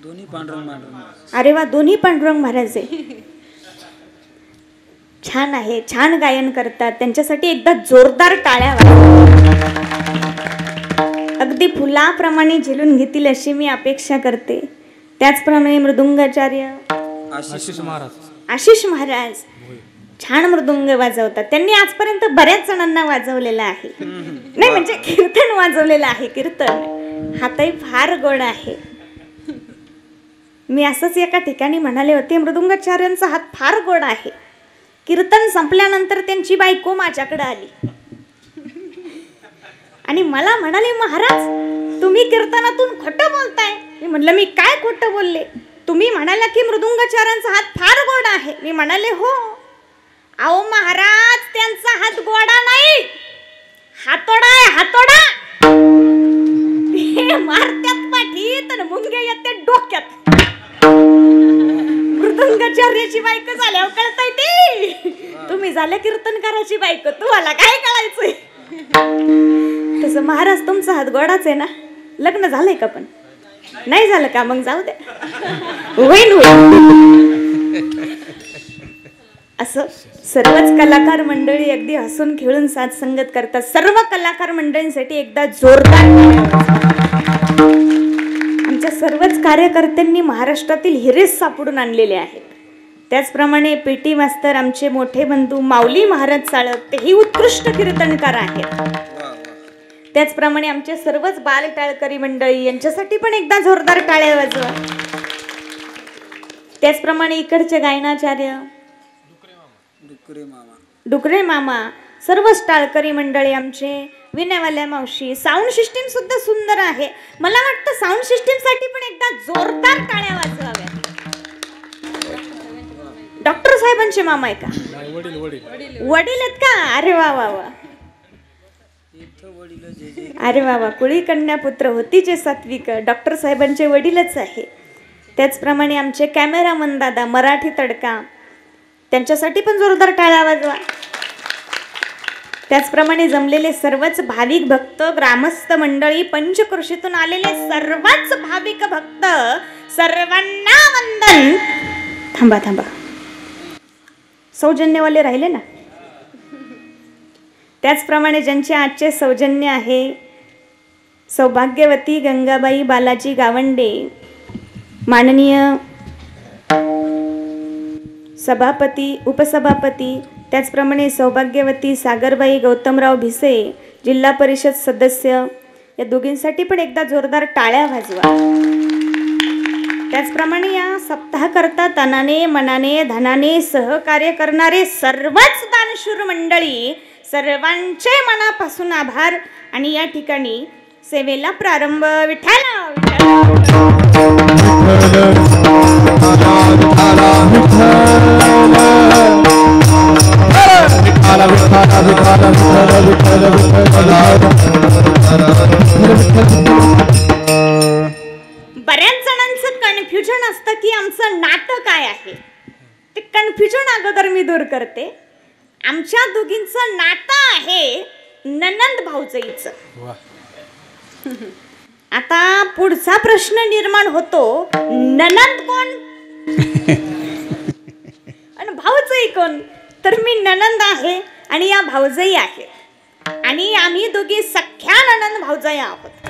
दोन्ही पांडुरंग महाराज. अरे वा, दोन्ही पांडुरंग महाराज आहे. छान आहे, छान गायन करतात. त्यांच्यासाठी एकदा जोरदार टाळ्या वाजवा. अगदी फुलाप्रमाणे झेलून घेतील अशी मी अपेक्षा करते. त्याचप्रमाणे मृदुंगाचार्य आशिष महाराज छान मृदुंग वाजवतात. त्यांनी आजपर्यंत बऱ्याच जणांना वाजवलेला आहे. नाही म्हणजे कीर्तन वाजवलेलं आहे. कीर्तन हातही फार गोड आहे. मी असंच एका ठिकाणी म्हणाले होते, मृदुंगाचार्यांचा हात फार गोड आहे. कीर्तन संपल्यानंतर त्यांची बायको माझ्याकडे आली आणि मला म्हणाली, महाराज तुम्ही कीर्तनातून खोटं बोलताय. मी म्हटलं, मी काय खोटं बोलले? तुम्ही म्हणाला की मृदुंगाचार्यांचा हात फार गोड आहे. मी म्हणाले, हो. अहो महाराज, त्यांचा हात गोडा नाही, हातोडा आहे, हातोडा. हे मारत्यात पाठीत आणि मुंगे येते डोक्यात. मृदुंगाचार्याची बायको झाल्यावर कळतंय ती. तुम्ही झाले कीर्तनकाराची बायको, तुम्हाला काय कळायचंय? तसं महाराज तुमचा हात गोडाच आहे ना. लग्न झालंय का? पण नाही झालं का? मग जाऊ दे, होईल होईल. असं सर्वच कलाकार मंडळी अगदी हसून खेळून साथ संगत करतात. सर्व कलाकार मंडळींसाठी एकदा जोरदार. आमच्या सर्वच कार्यकर्त्यांनी महाराष्ट्रातील हिरेच सापडून आणलेले आहेत. त्याचप्रमाणे पेटी मास्तर आमचे मोठे बंधू माऊली महाराज चाळक, तेही उत्कृष्ट कीर्तनकार आहेत. त्याचप्रमाणे आमचे सर्वच बाल टाळकरी मंडळी, यांच्यासाठी पण एकदा जोरदार टाळ्या वाजवा. त्याचप्रमाणे इकडचे गायनाचार्य डुकरे मामा, सर्वच टाळकरी मंडळी आमचे, विण्यावाल्या मावशी. साऊंड सिस्टीम सुद्धा सुंदर आहे. मला वाटतं साऊंड सिस्टीम साठी पण एकदा जोरदार टाळ्या वाजवाव्या. डॉक्टर साहेबांचे मामा आहे का? वडील आहेत का? अरे वा वा वा, अरे वा वा. कुळी कन्या पुत्र होतीचे सात्विक, डॉक्टर साहेबांचे वडीलच आहे. त्याचप्रमाणे आमचे कॅमेरामन दादा मराठी तडका, त्यांच्यासाठी पण जोरदार टाळ्या वाजवा. त्याचप्रमाणे जमलेले सर्वच भाविक भक्त, ग्रामस्थ मंडळी, पंचकृषीतून आलेले सर्वच भाविक भक्त, सर्वांना वंदन. थांबा थांबा, सौजन्यवाले राहिले ना. त्याचप्रमाणे ज्यांचे आजचे सौजन्य आहे, सौभाग्यवती गंगाबाई बालाजी गावंडे, माननीय सभापती, उपसभापती, त्याचप्रमाणे सौभाग्यवती सागरबाई गौतमराव भिसे, जिल्हा परिषद सदस्य, या दोघींसाठी पण एकदा जोरदार टाळ्या वाजवा. त्याचप्रमाणे या सप्ताहाकरता तनाने मनाने धनाने सहकार्य करणारे सर्वच दानशूर मंडळी, सर्वांचे मनापासून आभार. आणि या ठिकाणी सेवेला प्रारंभ. विठ्ठल बऱ्याच जणांचं कन्फ्युजन असतं की आमचं नातं काय आहे. ते कन्फ्युजन अगोदर मी दूर करते. आमच्या दोघींचं नातं आहे ननंद भाऊजाईचं. आता पुढचा प्रश्न निर्माण होतो, ननंद कोण आणि भाऊजाई कोण? तर मी ननंद आहे आणि या भाऊजाई आहे आणि आम्ही दोघी सख्या ननंद भाऊजाई आहोत.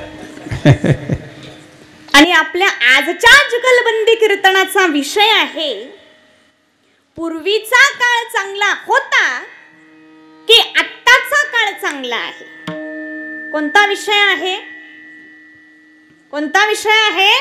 आणि आपल्या आजच्या जुगलबंदी कीर्तनाचा विषय आहे, पूर्वीचा काळ चांगला होता की आत्ताचा काळ चांगला आहे? कोणता विषय आहे? कोणता विषय आहे?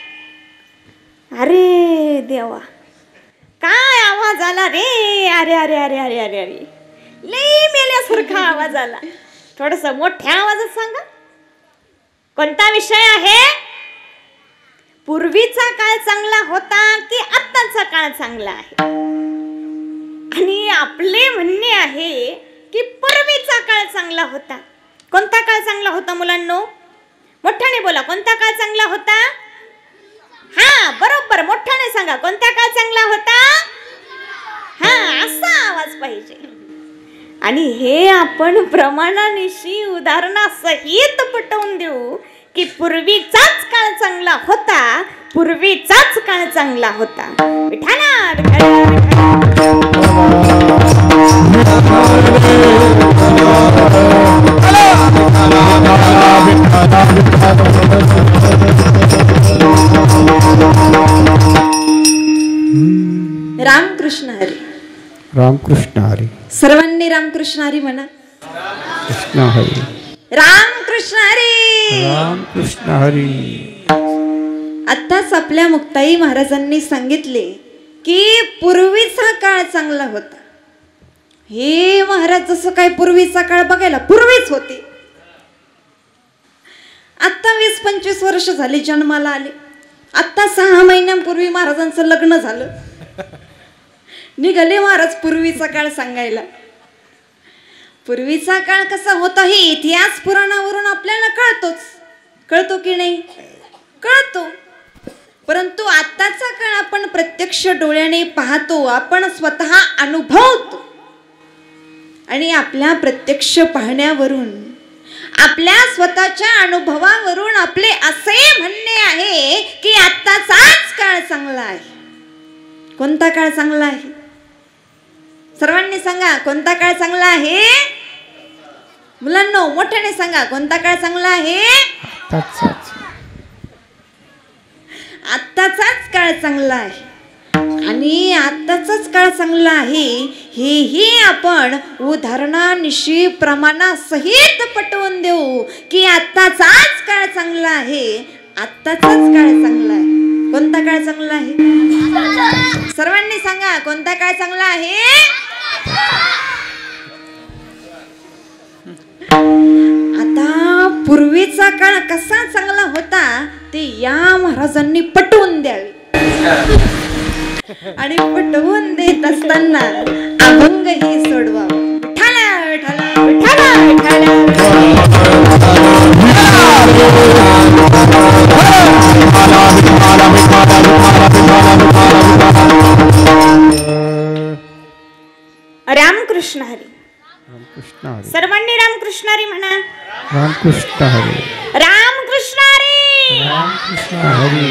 अरे देवा, काय आवाज आला रे! अरे अरे अरे अरे अरे अरे, लई मेल्यासारखा आवाज आला. थोडस मोठ्या आवाजात सांगा. कोणता विषय आहे? पूर्वीचा काळ चांगला होता की आत्ताचा काळ चांगला आहे? आणि आपले म्हणणे आहे की पूर्वीचा काळ चांगला होता. कोणता काळ चांगला होता मुलांनो? मोठ्याने बोला, कोणता काळ चांगला होता? हा बरोबर, मोठ्याने सांगा, कोणता काळ चांगला होता? हा, असा आवाज पाहिजे. आणि हे आपण प्रमाणानिशी उदाहरणासहित पटवून देऊ की पूर्वीचाच काळ चांगला होता पूर्वीचाच काळ चांगला होता. विठाला विठाला रामकृष्ण हरी. रामकृष्ण हरी. सर्वांनी रामकृष्ण हरी म्हणा. कृष्ण हरी. रामकृष्ण हरी. रामकृष्ण हरी. आत्ताच आपल्या मुक्ताई महाराजांनी सांगितले की पूर्वीचा काळ चांगला होता. हे महाराज जसं काय पूर्वीचा काळ बघायला पूर्वीच होते. आत्ता 20-25 वर्ष झाली जन्माला आले. आत्ता 6 महिन्यांपूर्वी महाराजांचं लग्न झालं. निघाले महाराज पूर्वीचा काळ सांगायला. पूर्वीचा काळ कसा होता हे इतिहास पुराणावरून आपल्याला कळतो की नाही? कळतो. परंतु आत्ताचा काळ आपण प्रत्यक्ष डोळ्याने पाहतो, आपण स्वतः अनुभवतो. आणि आपल्या प्रत्यक्ष पाहण्यावरून, आपल्या स्वतःच्या अनुभवावरून आपले असे म्हणणे आहे की आत्ताचाच काळ चांगला आहे. कोणता काळ चांगला आहे? सर्वांनी सांगा, कोणता काळ चांगला आहे? मुलांनो मोठ्याने सांगा, कोणता काळ चांगला आहे? आत्ताचाच काळ चांगला आहे. आणि आत्ताचाच काळ चांगला आहे हेही आपण उदाहरणानिशी प्रमाणासहित पटवून देऊ की आत्ताचाच काळ चांगला आहे. आत्ताचाच काळ चांगला आहे. कोणता काळ चांगला आहे? सर्वांनी सांगा, कोणता काळ चांगला आहे? आता पूर्वीचा काळ कसा चांगला होता ते या महाराजांनी पटवून द्यावे. आणि पटवून देत असताना अभंग ही सोडवावा. विठाला विठाला विठाला रामकृष्ण हरी. रामकृष्ण हरी. सर्वांनी रामकृष्ण हरी म्हणा. रामकृष्ण हरी. रामकृष्ण हरी. रामकृष्ण हरी.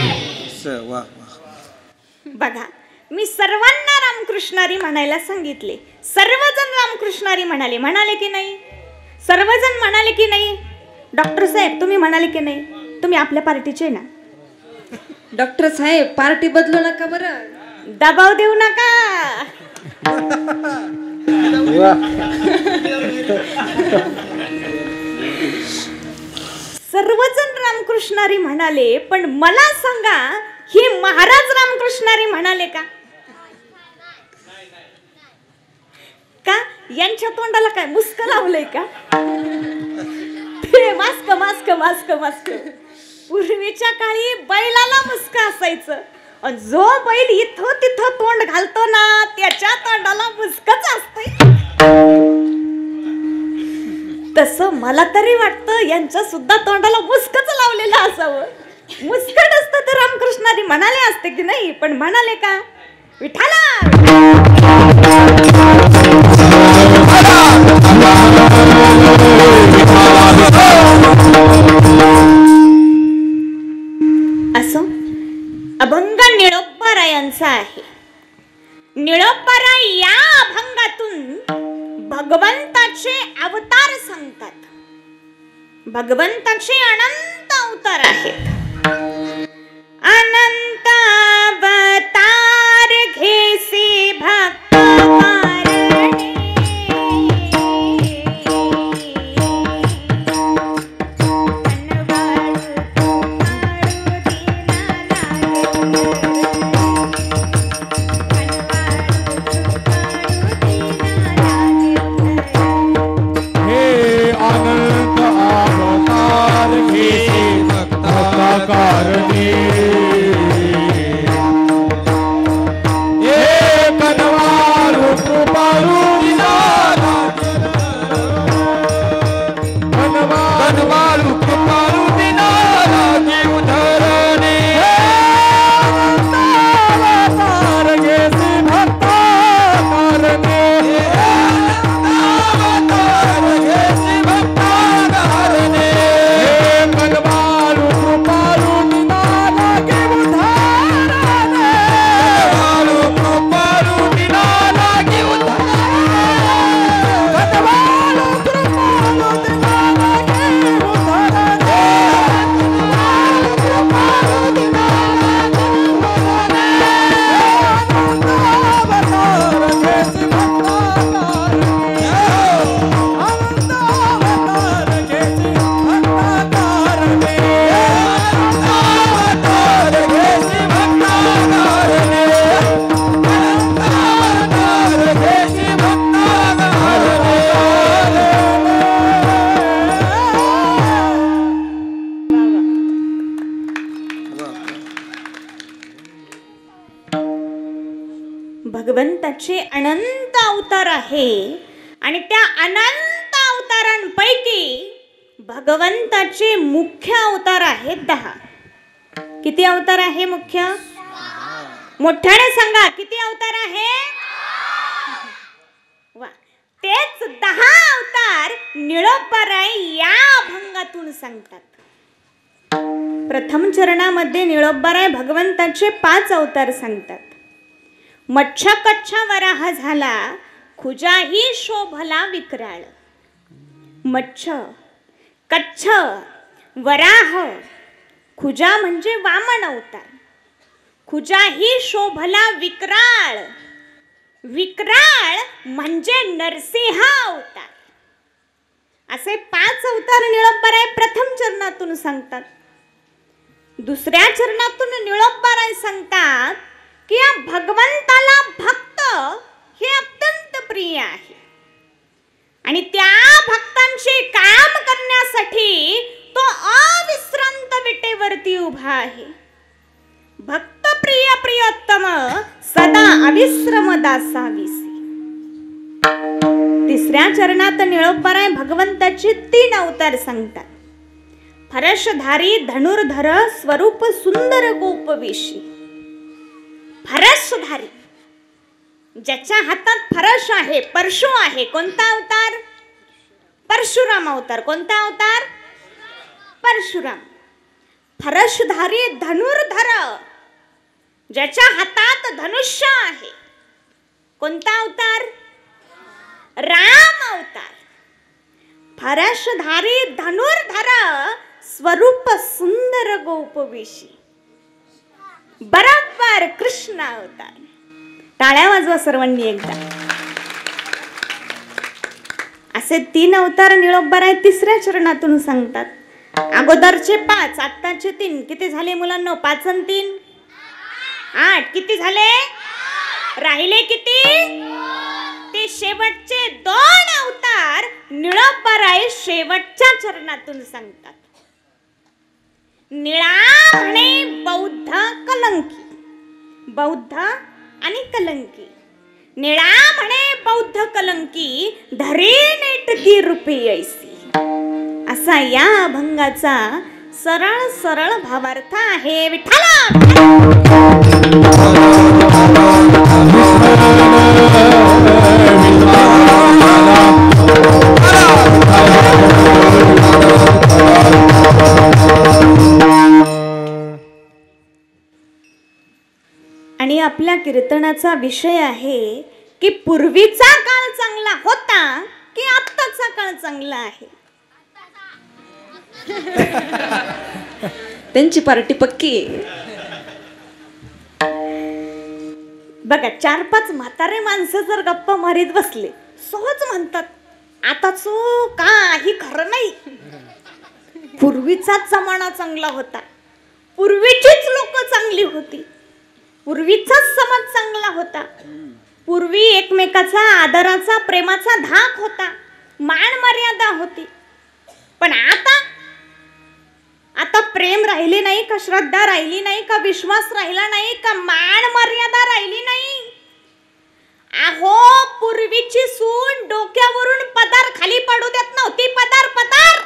बघा, मी सर्वांना रामकृष्ण हरी म्हणायला सांगितले. सर्वजण रामकृष्ण हरी म्हणाले की नाही? सर्वजण म्हणाले की नाही? डॉक्टर साहेब तुम्ही म्हणाले की नाही? तुम्ही आपल्या पार्टीचे ना? डॉक्टर साहेब पार्टी बदलू नका बरं. दबाव देऊ नका. सर्वजण रामकृष्ण हरी म्हणाले, पण मला सांगा ही महाराज रामकृष्ण हरी म्हणाले का? का यांच्या तोंडाला काय मुस्क लावलंय का? Mask mask mask mask. पूर्वीच्या काळी बैलाला मुस्क असायचं. जो बैल इथं तिथं तोंड घालतो ना त्याच्या तोंडाला मुस्कच असते. तसं मला तरी वाटतं यांच्या सुद्धा तोंडाला मुस्कच लावलेलं असावं. मुस्क नसतं तर रामकृष्ण हरी म्हणाले असते की नाही? पण म्हणाले का? विठाला. असो, अभंग निळोबारायांचा आहे. निळोबाराय या अभंगातून भगवंताचे अवतार सांगतात. भगवंताचे अनंत अवतार आहेत. अनंत अवतार घेसी भक्त कारणे. हे अनंत अवतार घेसी भक्त भगवंताचे अनंत अवतार आहे आणि त्या अनंत अवतारांपैकी भगवंताचे मुख्य अवतार आहेत 10. किती अवतार आहे मुख्य? मोठ्याने सांगा, किती अवतार आहे? वा, तेच 10 अवतार निळोबाराय या अभंगातून सांगतात. प्रथम चरणामध्ये निळोबाराय भगवंताचे 5 अवतार सांगतात. मच्छ कच्छ वराह झाला, खुजाही शोभला विक्राळ. मच्छ, कच्छ, वराह. खुजा म्हणजे वामन अवतार. खुजाही शोभला विक्राळ. विक्राळ म्हणजे नरसिंह अवतार. असे 5 अवतार निळोबाराय प्रथम चरणातून सांगतात. दुसऱ्या चरणातून निळोबाराय सांगतात की या भगवंताला भक्त हे अत्यंत प्रिय आहे आणि त्या भक्तांचे काम करण्यासाठी तो अविश्रांत विटेवरती उभा आहे. भक्त प्रिय प्रियोत्तम सदा अविश्रम दासाविसी. तिसऱ्या चरणात निळोबाराय भगवंताचे 3 अवतार सांगतात. फरशधारी धनुर्धर स्वरूप सुंदर गोपवेशी. फरशधारी, ज्याच्या हातात फरश आहे, परशु आहे. कोणता अवतार? परशुराम अवतार. कोणता अवतार? परशुराम. फरशधारी धनुर्धर, ज्याच्या हातात धनुष्य आहे. कोणता अवतार? राम अवतार. फरशधारी धनुर्धर स्वरूप सुंदर गोपवेशी, बरोबर कृष्ण अवतार. टाळ्या वाजवा सर्वांनी एकदा. असे 3 अवतार निळोबाराय तिसऱ्या चरणातून सांगतात. अगोदरचे 5, आत्ताचे 3. किती झाले मुलांनो? 5 आणि 3 8. किती झाले? राहिले किती? ते शेवटचे 2 अवतार निळोबाराय शेवटच्या चरणातून सांगतात. निळा म्हणे बौद्ध कलंकी. बौद्ध आणि कलंकी. निळा म्हणे बौद्ध कलंकी, धरे नेटकी रूपे ऐसी. असा या अभंगाचा सरळ सरळ भावार्थ आहे. विठ्ठला आणि आपल्या कीर्तनाचा विषय आहे की पूर्वीचा काळ चांगला होता की आत्ताचा काळ चांगला आहे. त्यांची पार्टी पक्की आहे. बघा, 4-5 म्हातारे माणसं जर गप्पा मारीत बसले, सहज म्हणतात आताचं काही खरं नाही. पूर्वीचाच जमाना चांगला होता, पूर्वीचीच लोक चांगली होती, पूर्वीचाच समाज चांगला होता, पूर्वी एकमेकाचा आदराचा प्रेमाचा धाक होता, मान मर्यादा होती. पण आता प्रेम राहिले नाही का, श्रद्धा राहिली नाही का, विश्वास राहिला नाही का, मान मर्यादा राहिली नाही. अहो, पूर्वीची सून डोक्यावरून पदार खाली पडू देत नव्हती. पदार पदार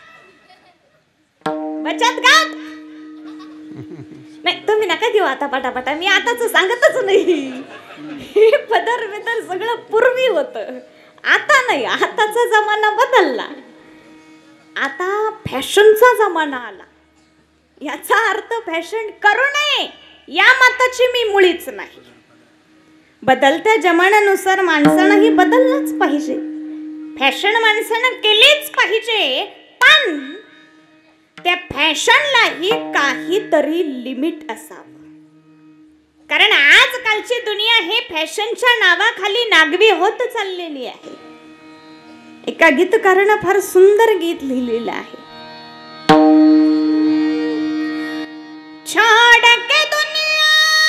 बचत गट नाही, तुम्ही नका देऊ आता पटापटा. मी आताच सांगतच नाही. हे पदर बिदर सगळं पूर्वी होतं, आता नाही. आताचा जमाना बदलला, आता फॅशनचा जमाना आला. याचा अर्थ फॅशन करू नये या मताची मी मुळीच नाही. बदलत्या जमान्यानुसार माणसानंही बदललंच पाहिजे. फॅशन माणसानं केलीच पाहिजे, पण त्या फॅशनलाही काहीतरी लिमिट असावं. कारण आजकालची दुनिया हे फॅशनच्या नावाखाली नागवी होत चाललेली आहे. एका गीतकारानं फार सुंदर गीत लिहिलेलं आहे. छोड़ के दुनिया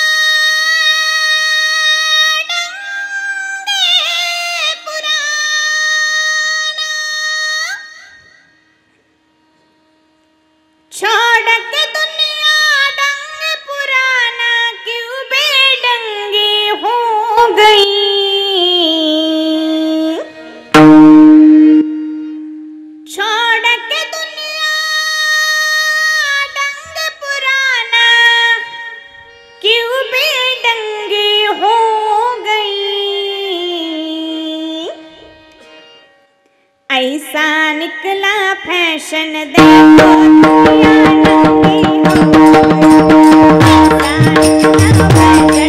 डंगे पुराना, छोड़ के दुनिया डंगे पुराना, क्यों बेडंगे हो गई, छोड़ के दुनिया डंग पुराना, क्यों बेडंगी हो गई। ऐसा निकला फैशन, देखो दुनिया नंगी हो गई।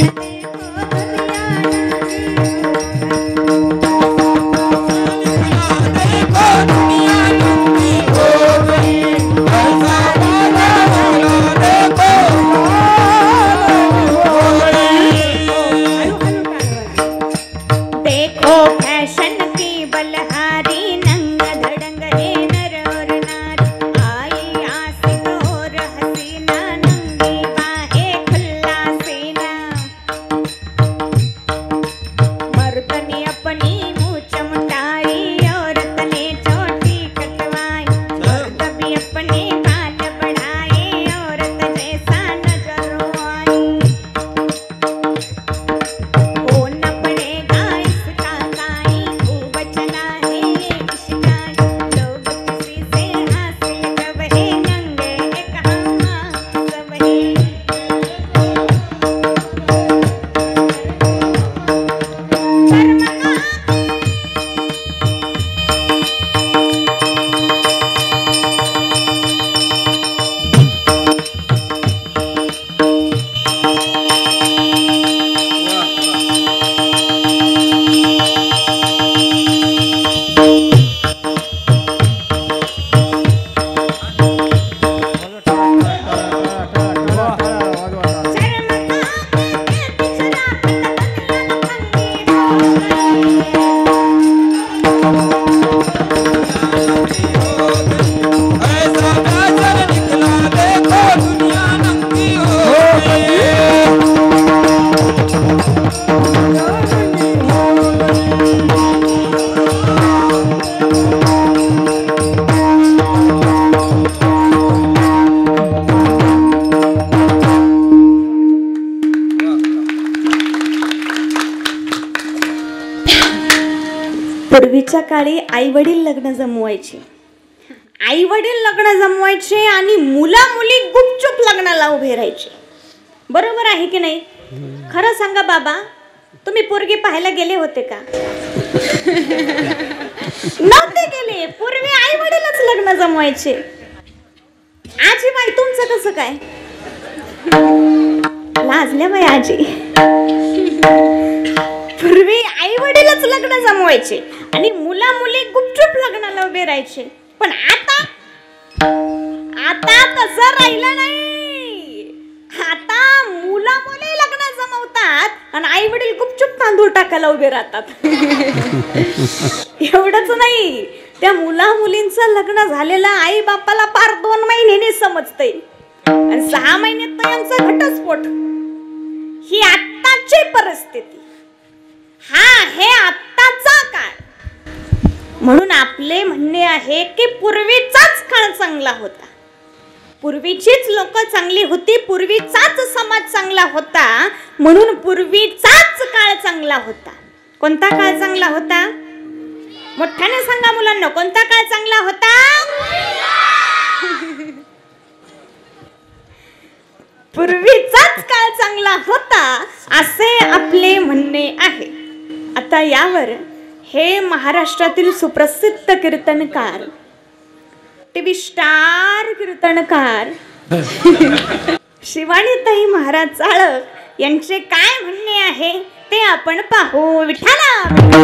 देखो फैशन की बलहारी, नंग धड़ंग है नर और नारी, आई आशिक और हसीना, नंगी बाहें खुला सीना। मर्द ने अपनी मुँह चमटाई, औरत ने चोटी कटवाई, मर्द भी अपने बाल बढ़ाए, औरत जैसा नजर आई। हो न पड़ेगा इसका काई, खूब चला है ये इश्काई, लोग किसी से हासिल कब है, नंगे हैं कहाँ सब है। पूर्वीच्या काळी आई वडील लग्न जमवायचे, आई वडील लग्न जमवायचे आणि मुला मुली गुपचूप लग्नाला उभे राहायचे. बरोबर आहे की नाही? खरं सांगा बाबा, तुम्ही पोरगी पाहायला गेले होते का? नव्हते गेले. पूर्वी आई वडीलच लग्न जमवायचे. आजी बाई तुमचं कसं काय? लाजल्या बाई आजी. पूर्वी आई वडीलच लग्न जमवायचे आणि मुला मुली गुपचूप लग्नाला उभे राहायचे. पण आता तसं राहिलं नाही. आता मुला मुली लग्न जमवतात आणि आई वडील गुपचूप तांदूळ टाकायला उभे राहतात. एवढंच नाही, त्या मुला मुलींचं लग्न झालेलं आई बापाला पार 2 महिन्याने समजतंय आणि 6 महिन्यात त्यांचा घटस्फोट. ही आत्ताची परिस्थिती. हा हे आत्ताचा काळ. म्हणून आपले म्हणणे आहे की पूर्वीचाच काळ चांगला होता, पूर्वीचीच लोक चांगली होती, पूर्वीचाच समाज चांगला होता. म्हणून पूर्वीचाच काळ चांगला होता. कोणता काळ चांगला होता? मोठ्याने सांगा मुलांना, कोणता काळ चांगला होता? पूर्वीचाच काळ चांगला होता असे आपले म्हणणे आहे. आता यावर हे महाराष्ट्रातील सुप्रसिद्ध कीर्तनकार, टीव्ही स्टार कीर्तनकार शिवानीताई महाराज चाळक यांचे काय म्हणणे आहे ते आपण पाहू. विठ्ठला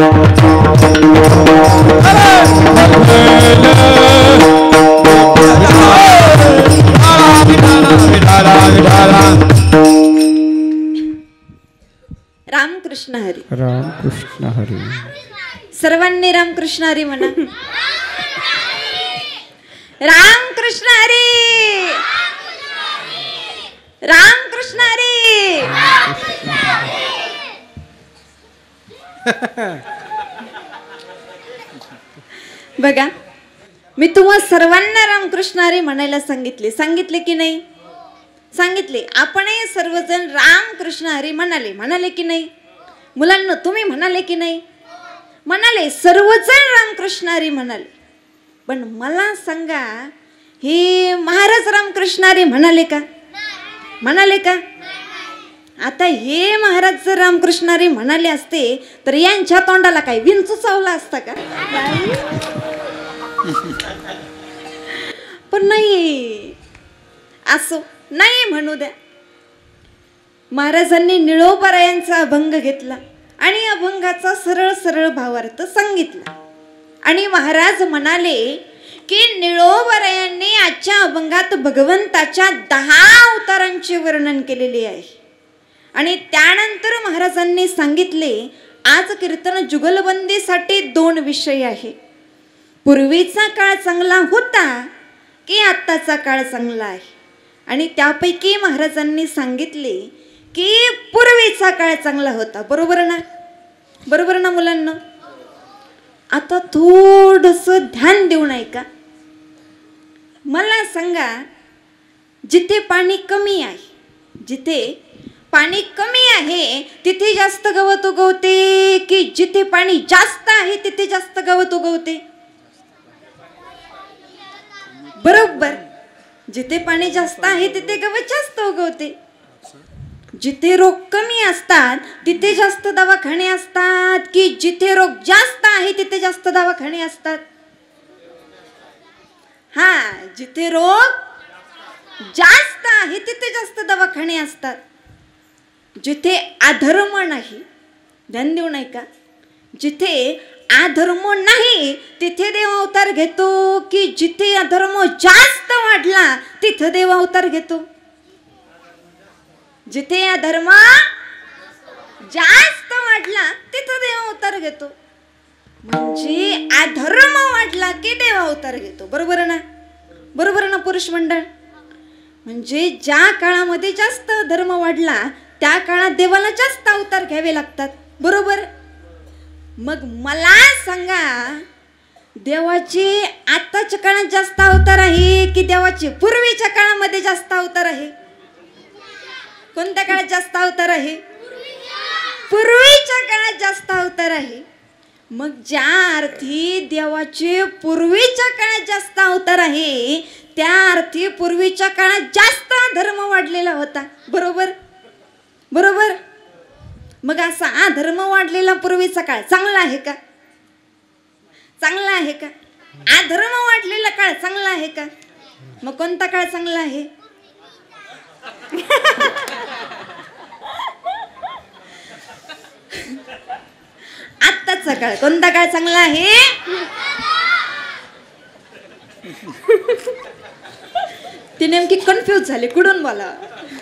रामकृष्ण हरी. रामकृष्ण हरी. सर्वांनी रामकृष्ण हरी म्हणा. रामकृष्ण हरी. रामकृष्ण हरी. बघा, मी तुम्हा सर्वांना रामकृष्ण हरी म्हणायला सांगितले की नाही? सांगितले. आपणही सर्वजण रामकृष्ण हरी म्हणाले की नाही? मुलांना तुम्ही म्हणाले की नाही? म्हणाले, सर्वजण रामकृष्ण हरी म्हणाले. पण मला सांगा, हे महाराज रामकृष्ण हरी म्हणाले का? म्हणाले का? आता हे महाराज जर रामकृष्ण हरी म्हणाले असते तर यांच्या तोंडाला काय विंचू चावला असता का? पण नाही, असो, नाही म्हणू द्या. महाराजांनी निळोबारायांचा अभंग घेतला आणि अभंगाचा सरळ सरळ भावार्थ सांगितला. आणि महाराज म्हणाले की निळोबारायांनी आजच्या अभंगात भगवंताच्या 10 अवतारांचे वर्णन केलेले आहे. आणि त्यानंतर महाराजांनी सांगितले, आज कीर्तन जुगलबंदीसाठी 2 विषय आहे. पूर्वीचा काळ चांगला होता की आत्ताचा काळ चांगला आहे. आणि त्यापैकी महाराजांनी सांगितले की पूर्वीचा काळ चांगला होता. बरोबर ना? बरोबर ना मुलांना? आता थोडंसं ध्यान देऊन ऐका. मला सांगा, जिथे पाणी कमी आहे, जिथे पाणी कमी आहे तिथे जास्त गवत उगवते की जिथे पाणी जास्त आहे तिथे जास्त गवत उगवते? बरोबर, जिथे पाणी जास्त आहे तिथे गवत जास्त उगवते. जिथे रोग कमी असतात तिथे जास्त दवाखाने असतात की जिथे रोग जास्त आहे तिथे जास्त दवाखाने असतात? हा, जिथे रोग जास्त आहे तिथे जास्त दवाखाने असतात. जिथे अधर्म नाही, ध्यान देऊन ऐका, जिथे अधर्म नाही तिथे देव अवतार घेतो की जिथे अधर्म जास्त वाढला तिथे देव अवतार घेतो? जिथे अधर्म जास्त वाढला तिथे देव अवतार घेतो. म्हणजे अधर्म वाढला की देव अवतार घेतो. बरोबर ना? बरोबर ना पुरुष मंडळ? म्हणजे ज्या काळामध्ये जास्त धर्म वाढला त्या काळात देवाला जास्त अवतार घ्यावे लागतात. बरोबर? मग मला सांगा, देवाचे आताच्या काळात जास्त अवतार आहे की देवाचे पूर्वीच्या काळामध्ये जास्त अवतार आहे? कोणत्या काळात जास्त अवतार आहे? पूर्वीच्या काळात जास्त अवतार आहे. मग ज्या अर्थी देवाचे पूर्वीच्या काळात जास्त अवतार आहे त्या अर्थी पूर्वीच्या काळात जास्त धर्म वाढलेला होता. बरोबर? बरोबर? मग असा अधर्म वाढलेला पूर्वीचा काळ चांगला आहे का? चांगला आहे का? अधर्म वाढलेला काळ चांगला आहे का? मग कोणता काळ चांगला आहे? आत्ताचा काळ. कोणता काळ चांगला आहे? ती नेमकी कन्फ्यूज झाली, कुठून बोला.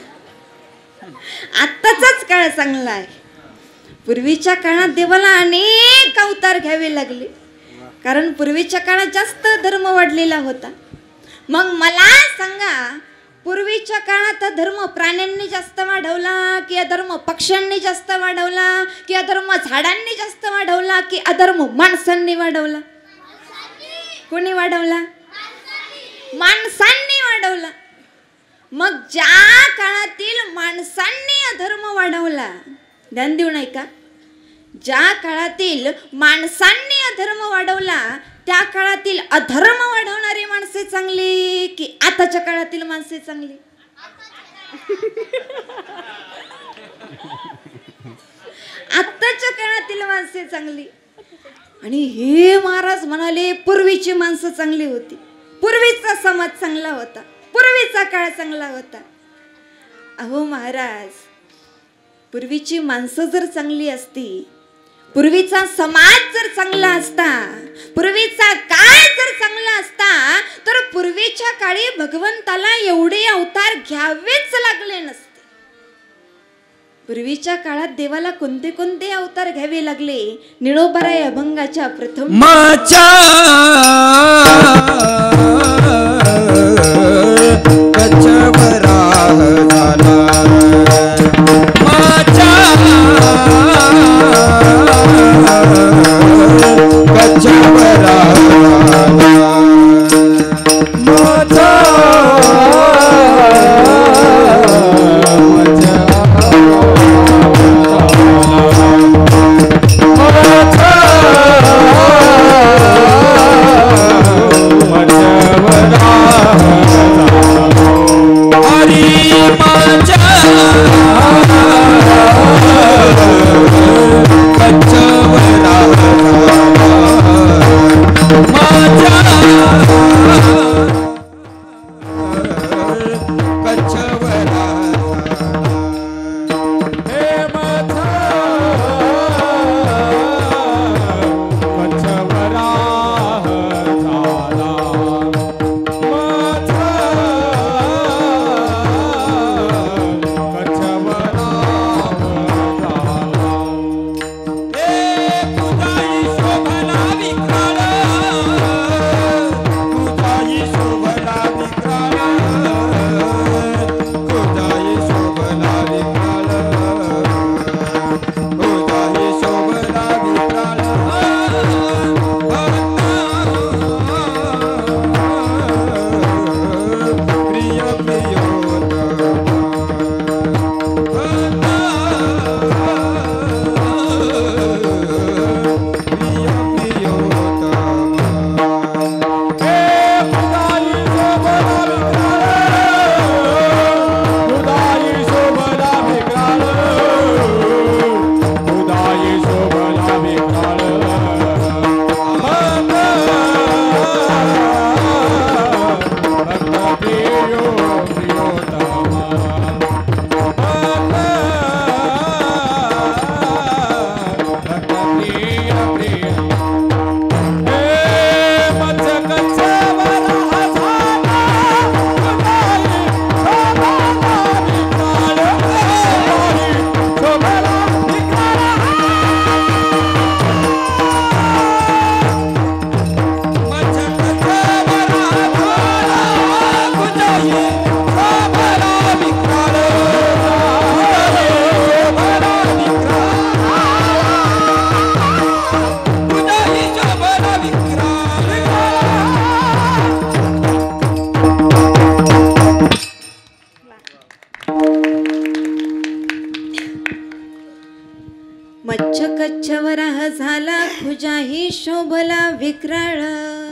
आत्ताचाच काळ चांगला आहे. पूर्वीच्या काळात देवाला अनेक अवतार घ्यावे लागले कारण पूर्वीच्या काळात जास्त धर्म वाढलेला होता. मग मला सांगा, पूर्वीच्या काळात धर्म प्राण्यांनी जास्त वाढवला की अधर्म पक्ष्यांनी जास्त वाढवला की अधर्म झाडांनी जास्त वाढवला की अधर्म माणसांनी वाढवला? कोणी वाढवला? माणसांनी वाढवला. मग ज्या काळातील माणसांनी अधर्म वाढवला, ध्यान देऊन ऐका, ज्या काळातील माणसांनी अधर्म वाढवला त्या काळातील अधर्म वाढवणारी माणसे चांगली की आताच्या काळातील माणसे चांगली? आताच्या काळातील माणसे चांगली. आणि हे महाराज म्हणाले पूर्वीची माणसं चांगली होती, पूर्वीचा समाज चांगला होता, पूर्वीचा काळ चांगला होता. अहो महाराज, पूर्वीची माणसं जर चांगली असती, पूर्वीचा समाज जर चांगला असता, पूर्वीचा काळ जर चांगला असता तर पूर्वीच्या काळी भगवंताला एवढे अवतार घ्यावेच लागले नसते. पूर्वीच्या काळात देवाला कोणते कोणते अवतार घ्यावे लागले? निळोबाराय अभंगाच्या प्रथम कच्छवराह झाला खुजाही शोभला विक्राळ.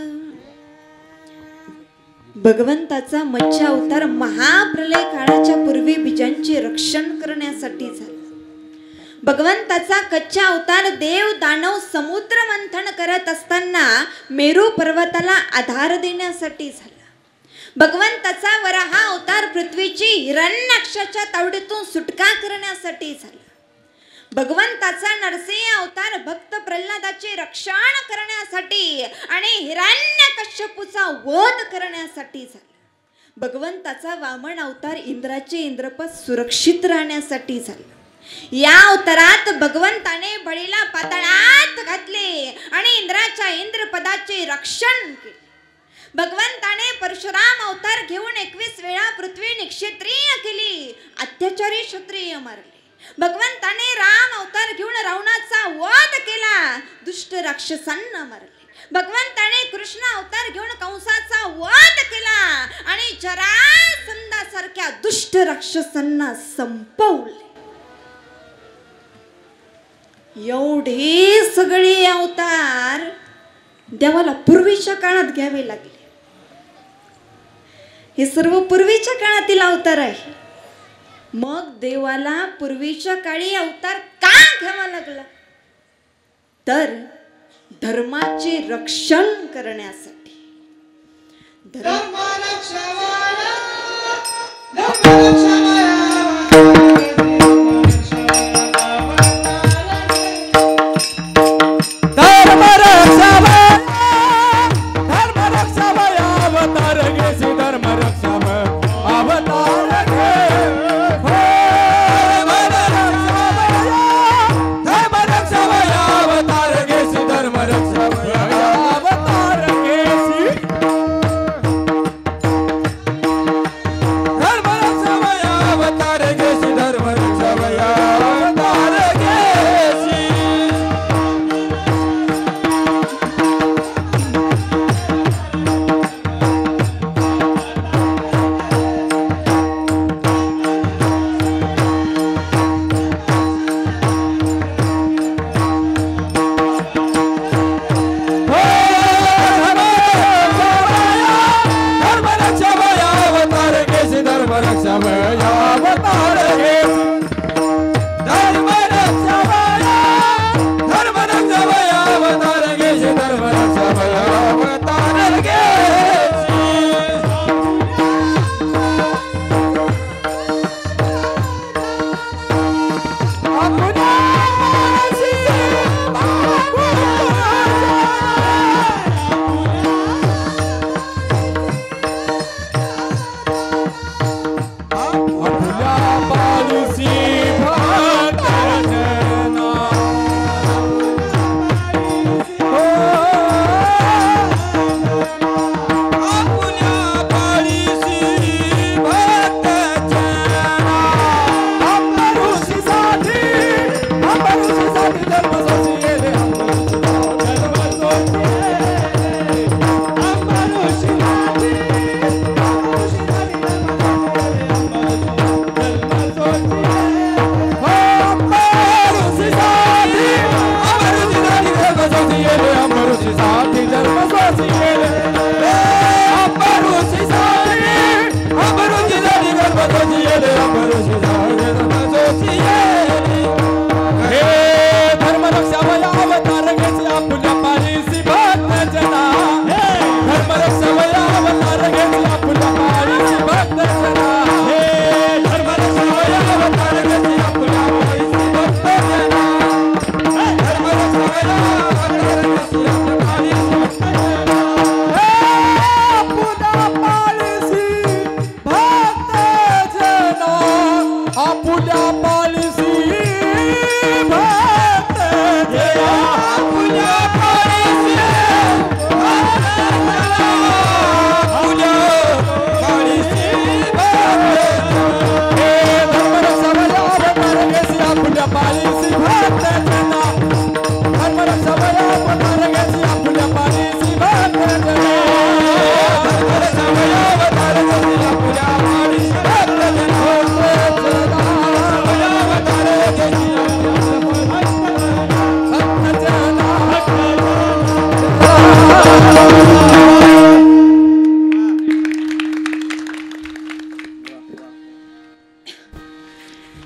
भगवंताचा मत्स्य अवतार महाप्रलय काळाच्या पूर्वी बीजांचे रक्षण करण्यासाठी झाला. भगवंताचा कच्चा अवतार देव दानव समुद्र मंथन करत असताना मेरू पर्वताला आधार देण्यासाठी झाला. भगवंताचा वराहा अवतार पृथ्वीची हिरण्याक्षाच्या तावडीतून सुटका करण्यासाठी झाला. भगवंताचा नरसिंह अवतार भक्त प्रल्हादाचे रक्षण करण्यासाठी आणि हिरण्यकश्यपूचा वध करण्यासाठी झाला. भगवंताचा वामन अवतार इंद्राचे इंद्रपद सुरक्षित राहण्यासाठी झाला. या अवतारात भगवंताने बळीला पाताळात घातले आणि इंद्राच्या इंद्रपदाचे रक्षण केले. भगवंताने परशुराम अवतार घेऊन 21 वेळा पृथ्वी निक्षत्रिय केली, अत्याचारी क्षत्रिय मारले. भगवंताने राम अवतार घेऊन रावणाचा वध केला, दुष्ट राक्षसांना मारले. भगवंताने कृष्ण अवतार घेऊन कंसाचा वध केला आणि जरासंधासारख्या दुष्ट राक्षसांना संपवले. एवढे सगळे अवतार देवाला पूर्वीच्या काळात घ्यावे लागले. हे सर्व पूर्वीच्या काळातील अवतार आहे. मग देवाला पूर्वीच्या काळी अवतार का घ्यावा लागला? तर धर्माचे रक्षण करण्यासाठी.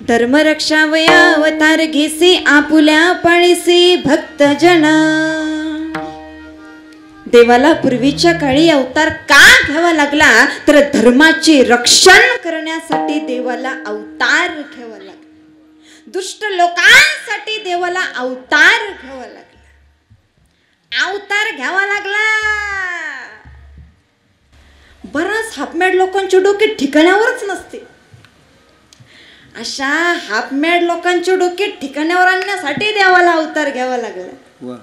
धर्मरक्षावया अवतार घेसी आपुल्या पाळीसी भक्त जना. देवाला पूर्वीच्या काळी अवतार का घ्यावा लागला तर धर्माचे रक्षण करण्यासाठी देवाला अवतार घ्यावा लागला. दुष्ट लोकांसाठी देवाला अवतार घ्यावा लागला. अवतार घ्यावा लागला. बराच हाफमॅड लोकांचे डोके ठिकाणावरच नसते. अशा हाफमॅड लोकांचे डोके ठिकाणावर आणण्यासाठी देवाला अवतार घ्यावा लागला.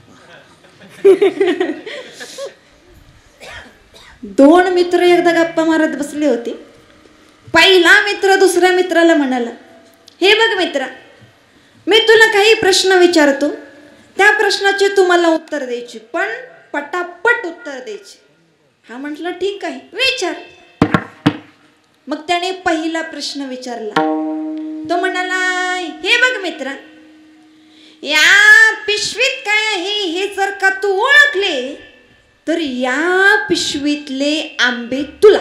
दोन मित्र एकदा गप्पा मारत बसले होते. पहिला मित्र दुसऱ्या मित्राला म्हणाला, हे बघ मित्रा, मी तुला काही प्रश्न विचारतो, त्या प्रश्नाचे तू मला उत्तर द्यायची, पण पटापट उत्तर द्यायचे. हा म्हटलं ठीक आहे, विचार. मग त्याने पहिला प्रश्न विचारला. तो म्हणाला, हे बघ मित्रा, या पिशवीत काय आहे हे जर का तू ओळखले तर या पिशवीतले आंबे तुला.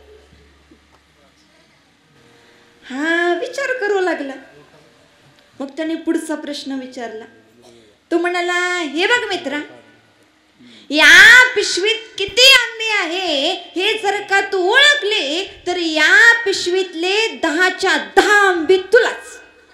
हा विचार करू लागला. मग त्याने पुढचा प्रश्न विचारला. तो म्हणाला, हे बघ मित्रा, या पिशवीत किती आंबे आहे हे जर का तू ओळखले तर या पिशवीतले 10च्या 10 आंबे तुलाच.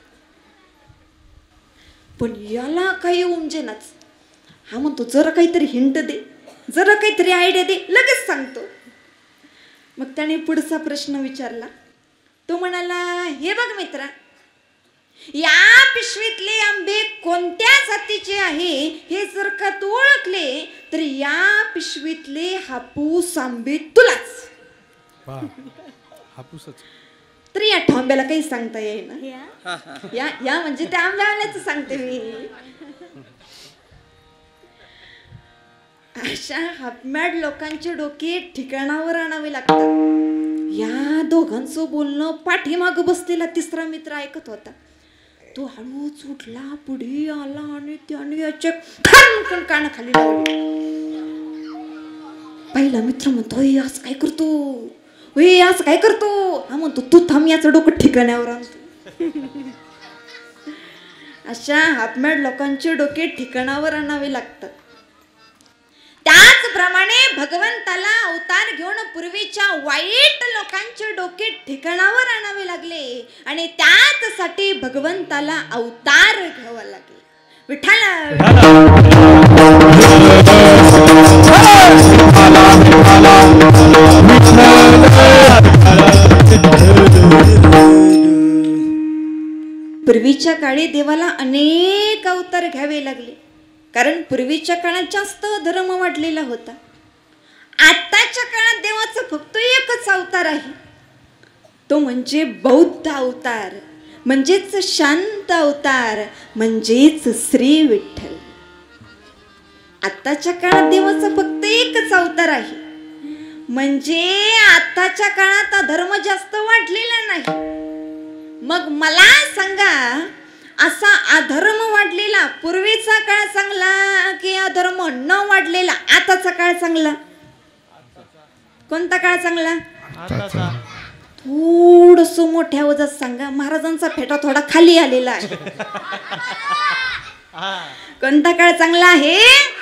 पण याला काही उमजेनाच. हा म्हणतो, जरा काहीतरी हिंट दे, जरा काहीतरी आयडिया दे, लगेच सांगतो. मग त्याने पुढचा प्रश्न विचारला. तो म्हणाला, हे बघ मित्रा, या पिशवीतले आंबे कोणत्या जातीचे आहे हे जर का तू ओळखले तर या पिशवीतले हापूस आंबे तुलाच. हापूसच. तर या ठोंब्याला काही सांगता येईना. या म्हणजे त्या आंब्यावाल्याच सांगते मी. अशा हाफमॅड लोकांचे डोके ठिकाणावर आणावे लागतात. या दोघांचं बोलणं पाठीमाग बसलेला तिसरा मित्र ऐकत होता. तो हळूच उठला, पुढे आला आणि त्याने याचे खणखण कान खाली लावले. पहिला मित्र म्हणतो, आज काय करतो, आज काय करतो. हा म्हणतो, तू थांब, याचं डोकं ठिकाण्यावर आणतो. अशा हाफमॅड लोकांचे डोके ठिकाणावर आणावे लागतात. त्याचप्रमाणे भगवंताला अवतार घेऊन पूर्वीच्या वाईट लोकांचे डोके ठिकाणावर आणावे लागले आणि त्याचसाठी भगवंताला अवतार घ्यावा लागले. विठ्ठल पूर्वीच्या काळी देवाला अनेक अवतार घ्यावे लागले, कारण पूर्वीच्या काळात जास्त धर्म वाढलेला होता. आताच्या काळात देवाचा फक्त एकच अवतार आहे, तो म्हणजे बौद्ध अवतार, म्हणजेच शांत अवतार, म्हणजेच श्री विठ्ठल. आताच्या काळात देवाचा फक्त एकच अवतार आहे, म्हणजे आताच्या काळात धर्म जास्त वाढलेला नाही. मग मला सांगा, असा अधर्म वाढलेला पूर्वीचा काळ चांगला की अधर्म न वाढलेला आताचा काळ चांगला? कोणता काळ चांगला? थोडस मोठ्या आवाजात सांगा, महाराजांचा फेटा थोडा खाली आलेला आहे. कोणता काळ चांगला आहे?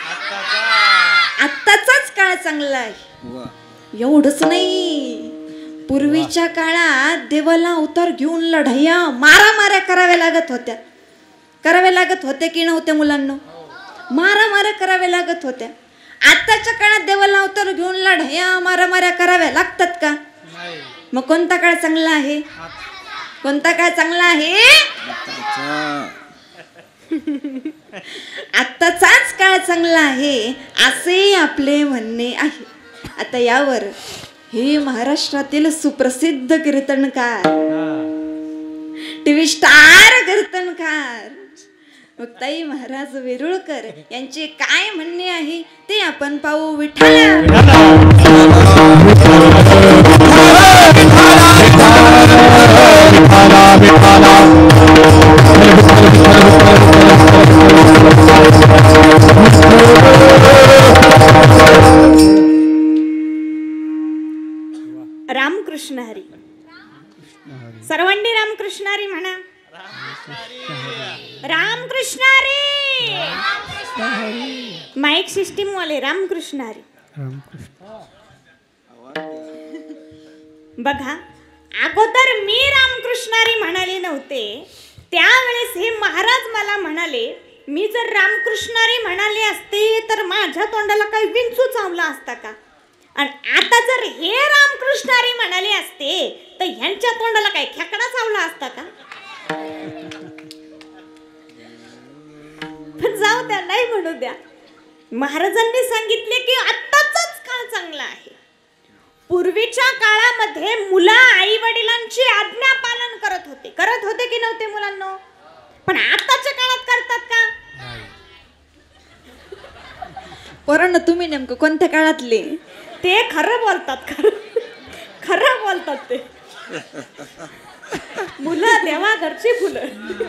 आत्ताचाच काळ चांगला आहे. एवढंच नाही, पूर्वीच्या काळात देवाला अवतार घेऊन लढाया मारामाऱ्या कराव्या लागत होत्या. कराव्या लागत होत्या की नव्हत्या मुलांना? मारामाऱ्या कराव्या लागत होत्या. आताच्या काळात देवाला अवतार घेऊन लढाया मारामाऱ्या कराव्या लागतात का? मग कोणता काळ चांगला आहे? कोणता काळ चांगला आहे? आत्ताचाच काळ चांगला आहे असे आपले म्हणणे आहे. आता यावर हे महाराष्ट्रातील सुप्रसिद्ध कीर्तनकार, टीव्ही स्टार कीर्तनकार मुक्ताई महाराज वेरुळकर यांचे काय म्हणणे आहे ते आपण पाहू. विठ्ठल रामकृष्ण हरी. सर्वांनी रामकृष्णारी म्हणा. रामकृष्णारी. माईक सिस्टीम वाले रामकृष्णारी. रामकृष्ण. बघा, अगोदर मी रामकृष्णारी म्हणाले नव्हते, त्यावेळेस हे महाराज मला म्हणाले, मी जर रामकृष्णारी म्हणाले असते तर माझ्या तोंडाला काही विंचू चावला असता का? आणि आता जर हे रामकृष्णारी म्हणाले असते तर ह्यांच्या तोंडाला काही खेकडा चावला असता का? पण जाऊ द्या, नाही म्हणू द्या. महाराजांनी सांगितले की आत्ताचाच काळ चांगला आहे. पूर्वीच्या काळामध्ये मुलं आई वडिलांची आज्ञा पालन करत होते की नव्हते मुलांनो? पण आताच्या काळात करतात का? पोरांनो, तुम्ही नेमकं कोणत्या काळातले? ते खरं बोलतात, खरं बोलतात ते. मुलं देवा घरची फुलं.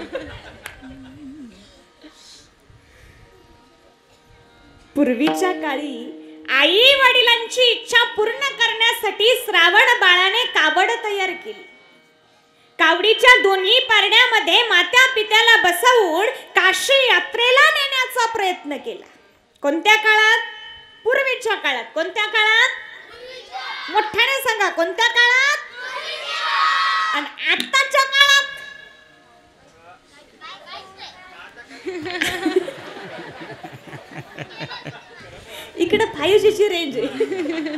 पूर्वीच्या काळी आई वडिलांची इच्छा पूर्ण करण्यासाठी श्रावण बाळाने कावड तयार केली. कावडीच्या दोन्ही पारड्यामध्ये मात्या पित्याला बसवून काशी यात्रेला नेण्याचा प्रयत्न केला. कोणत्या काळात? पूर्वीच्या काळात. कोणत्या काळात? मोठ्याने सांगा, कोणत्या काळात? आणि आताच्या काळात? इकडे 5G ची रेंज आहे.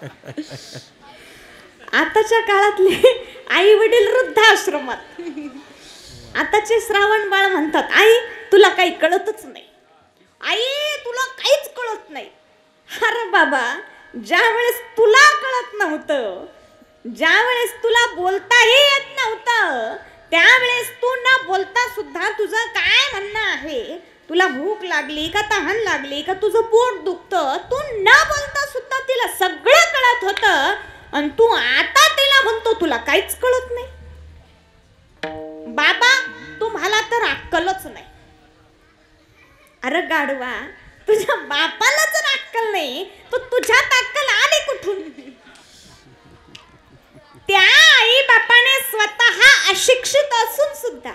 आताच्या काळातले आई वडील वृद्धाश्रमात. आताचे श्रावण बाळ म्हणतात, आई तुला काही कळतच नाही, आई तुला काहीच कळत नाही. अरे बाबा, ज्या वेळेस तुला कळत नव्हतं, ज्या वेळेस तुला बोलताही येत नव्हतं, त्यावेळेस तू न बोलता सुद्धा तुझं काय म्हणणं आहे, तुला भूक लागली का, तहान लागली का, तुझं पोट दुखतं, तू न बोलता सुद्धा तिला सगळं कळत होतं. आणि तू आता तिला म्हणतो तुला काहीच कळत नाही. बाबा, तुम्हाला तर अक्कलच नाही. अरे गाढवा, तुझ्या बापाला जर अक्कल नाही तर तुझ्यात अक्कल आली कुठून? त्या आई बापाने स्वतः अशिक्षित असून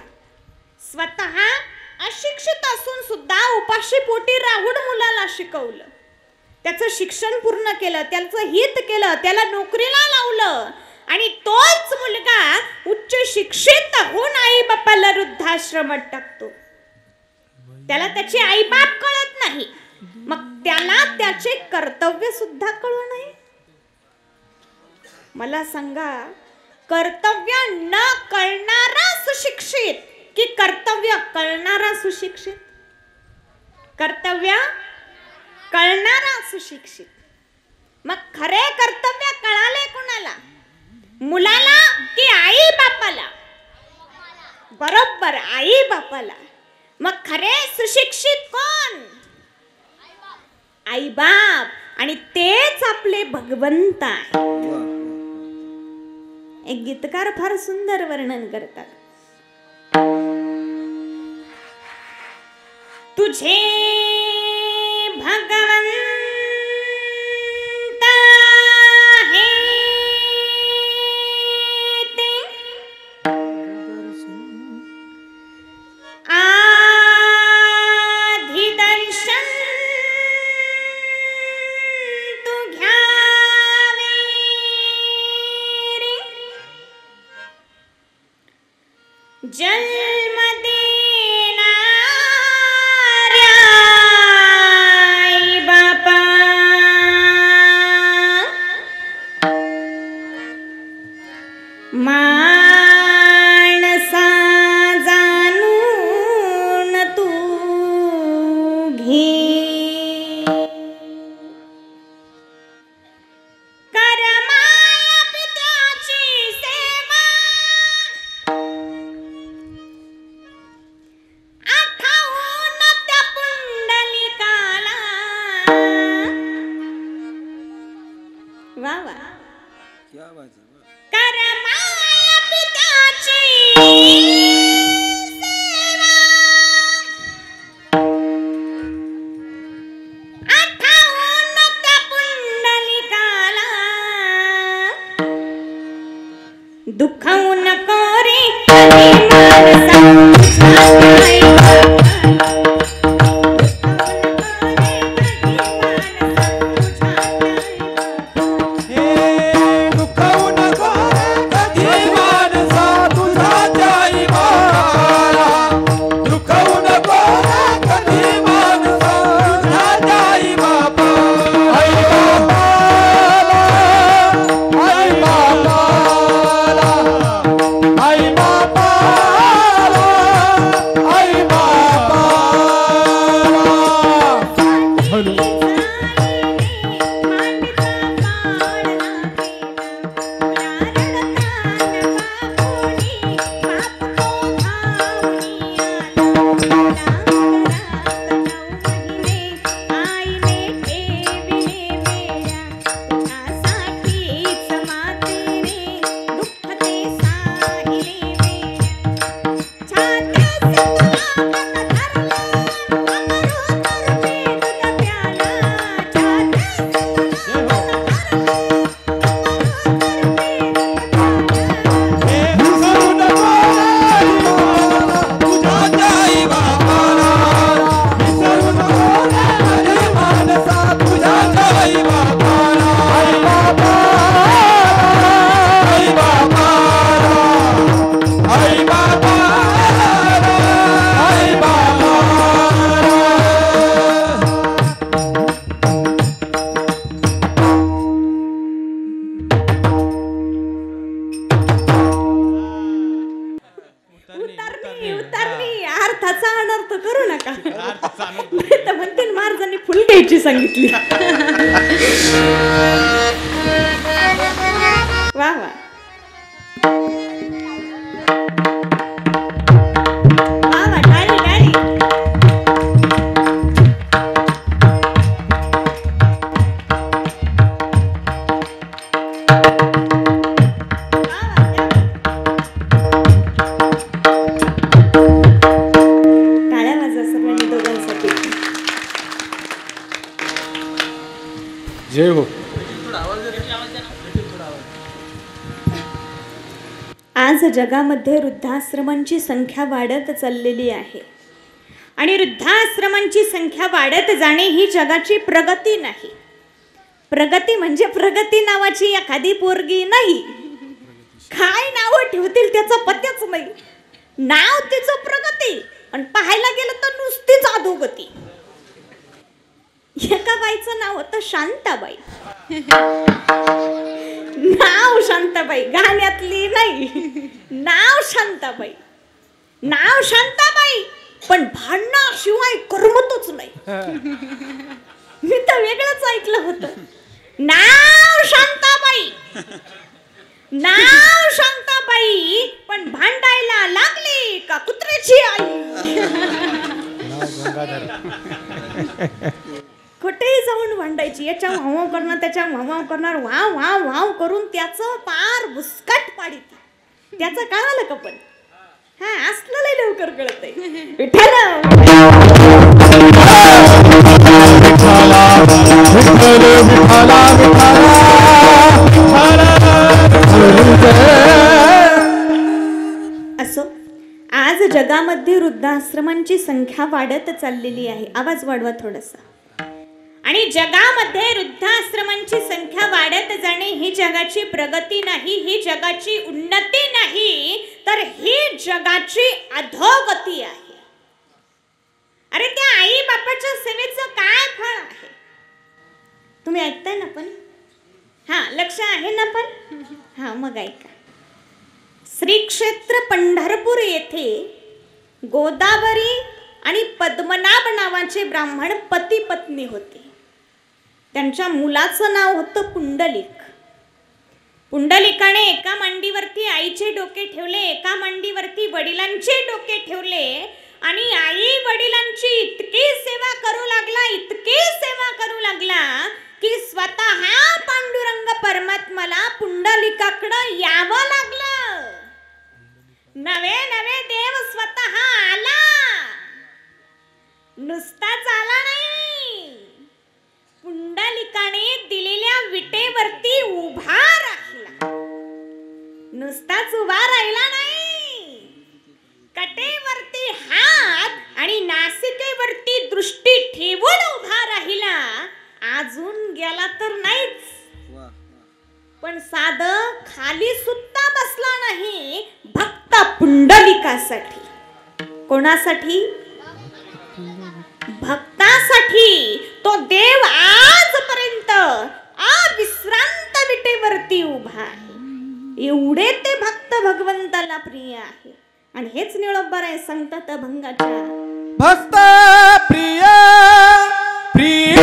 सुद्धा उपाशी पोटी राहून मुलाला शिकवलं, त्याचं शिक्षण पूर्ण केलं, त्याचं हित केलं, त्याला नोकरीला लावलं. आणि तोच मुलगा उच्च शिक्षित होऊन आई बापाला वृद्धाश्रमात टाकतो. त्याला त्याचे आई बाप कळत नाही, मग त्याला त्याचे कर्तव्य सुद्धा कळू नये. मला सांगा, कर्तव्य न कळणारा सुशिक्षित की कर्तव्य कळणारा सुशिक्षित? कर्तव्य कळणारा सुशिक्षित. मग खरे कर्तव्य कळाले कोणाला? मुलाला की आई बापाला? बरोबर, आई बापाला. मग खरे सुशिक्षित कोण? आई बाप. आणि तेच आपले भगवंत आहे. एक गीतकार फार सुंदर वर्णन करतात. तुझे भगवंत है ते आधी दर्शन तू घ्यावे रे. जन्म देणाऱ्या आई बापा, माणसा जाणून तू घे. कर माया पित्याची सेवा, आठवून त्या पुंडलिकाला. वा वा. कर माया दुखावू नको रे कधी मानसा अर्थाचा अनर्थ करू नका. तर म्हणते महाराजांनी फुल घ्यायची सांगितली. वा वा वा वा टाळी टाळी. जय हो. आज जगामध्ये वृद्धाश्रमांची संख्या वाढत चाललेली आहे आणि वृद्धाश्रमांची संख्या वाढत जाणे ही जगाची प्रगती नाही. प्रगती म्हणजे प्रगती नावाची एखादी पोरगी नाही. काय नाव ठेवतील त्याचा पत्ताच नाही. नाव तिचं प्रगती आणि पाहायला गेलं तर नुसतीच अधोगती. एका बाईचं नाव होतं शांताबाई. नाव शांताबाई, गाण्यातली नाही. नाव शांताबाई, नाव शांताबाई, पण भांडणाशिवाय करमतच नाही. मी तर वेगळंच ऐकलं होतं. नाव शांताबाई, नाव शांताबाई, पण भांडायला लागली का कुत्र्याची आई. कुठेही जाऊन भांडायची. याच्या वाव करणार, त्याच्या वाव करणार, वाव वाव वाव करून त्याचं पार बुसकाट पाडीती. त्याचं कळालं का पण? हा असलं लय लवकर कळतंय. विठ्ठल असो. आज जगामध्ये वृद्धाश्रमांची संख्या वाढत चाललेली आहे. आवाज वाढवा थोडासा. आणि जगामध्ये वृद्धाश्रमांची संख्या वाढत जाणे ही जगाची प्रगती नाही, ही जगाची उन्नती नाही, तर ही जगाची अधोगती आहे. अरे त्या आई बापाच्या सेवेचं काय फळ आहे? तुम्ही ऐकताय ना पण? हा लक्ष आहे ना पण? हा मग ऐका. श्री क्षेत्र पंढरपूर येथे गोदावरी आणि पद्मनाभ नावाचे ब्राह्मण पती पत्नी होते. त्यांच्या मुलाचं नाव होतं पुंडलिक. पुंडलिकाने एका मांडीवरती आईचे डोके ठेवले, एका मांडीवरती वडिलांचे डोके ठेवले आणि आई वडिलांची इतकी सेवा करू लागला, इतकी सेवा करू लागला की स्वतः पांडुरंग परमात्माला पुंडलिकाकडे यावं लागलं. नवे नवे देव स्वतः आला, नुसताच आला नाही, पुंडलिकाने दिलेल्या विटेवरती उभा राहिला. नुसताच उभा राहिला नाही, कटेवरती हात आणि नासिकेवरती दृष्टी ठेवून उभा राहिला. अजून गेला तर नाहीच, पण साध खाली सुद्धा बसला नाही. भक्त पुंडलिकासाठी. कोणासाठी? भक्तासाठी. तो देव आजपर्यंत अविश्रांत विटेवरती उभा आहे. एवढे ते भक्त भगवंताला प्रिय आहे. आणि हेच निळोबार आहे संतत भंगाच्या. भक्त प्रिय प्रिय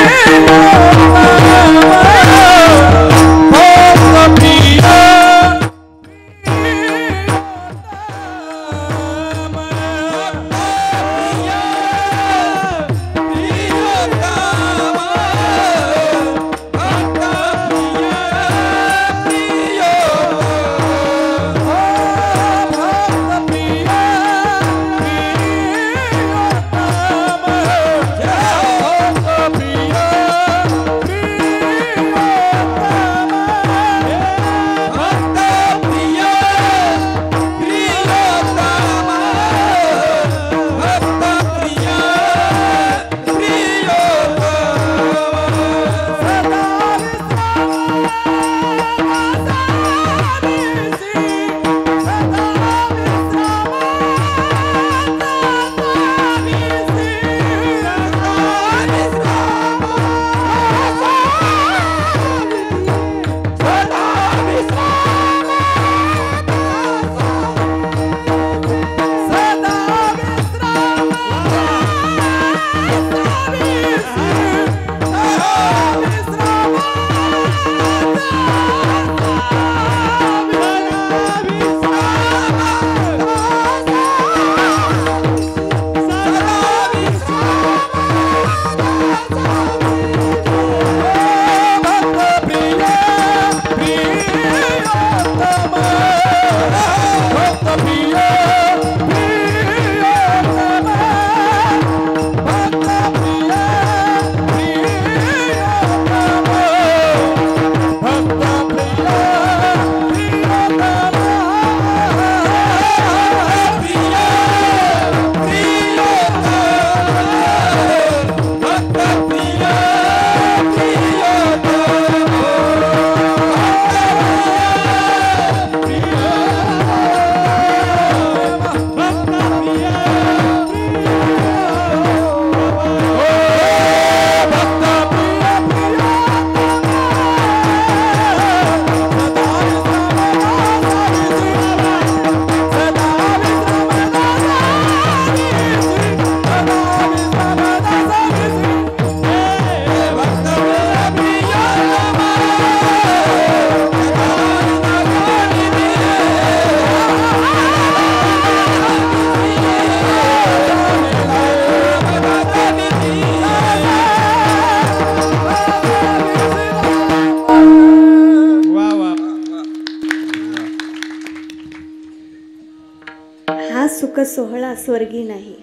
सुख सोहळा स्वर्गी नाही.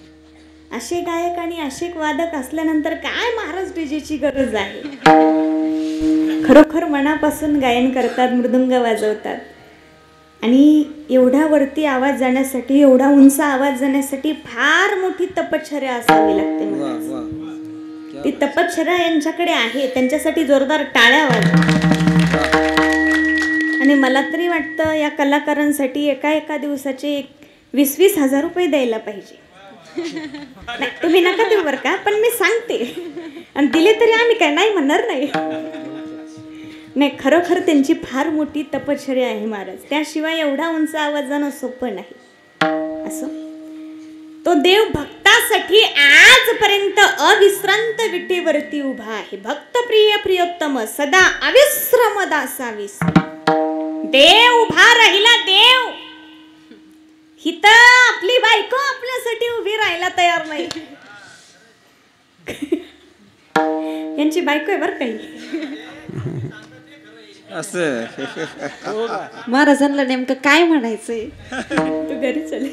असे गायक आणि असे वादक असल्यानंतर काय महाराज डीजेची गरज आहे. खरोखर मनापासून गायन करतात, मृदुंग वाजवतात. आणि एवढा वरती आवाज जाण्यासाठी, एवढा उंच आवाज जाण्यासाठी फार मोठी तपश्चर्या असावी लागते महाराज. ती तपश्चर्या यांच्याकडे आहे, त्यांच्यासाठी जोरदार टाळ्या वाजवा. आणि मला तरी वाटतं या कलाकारांसाठी एका दिवसाचे 20-20 हजार रुपये द्यायला पाहिजे. नाही तुम्ही नका देऊ बरं का, पण मी सांगते. आणि दिले तरी आम्ही काय नाही म्हणणार नाही. नाही खरोखर त्यांची फार मोठी तपश्चर्या आहे महाराज. त्याशिवाय एवढा उंच आवाज जाणं सोपं नाही. असं तो देव भक्तासाठी आजपर्यंत अविश्रांत विटेवरती उभा आहे. भक्त प्रिय प्रियोत्तम सदा अविश्रम दासावीस. देव उभा राहिला. देव हित आपली बायको आपल्यासाठी उभी राहायला तयार नाही. यांची बायको आहे बरं काही. असं महाराजांना नेमकं काय म्हणायचंय. तू घरी चल.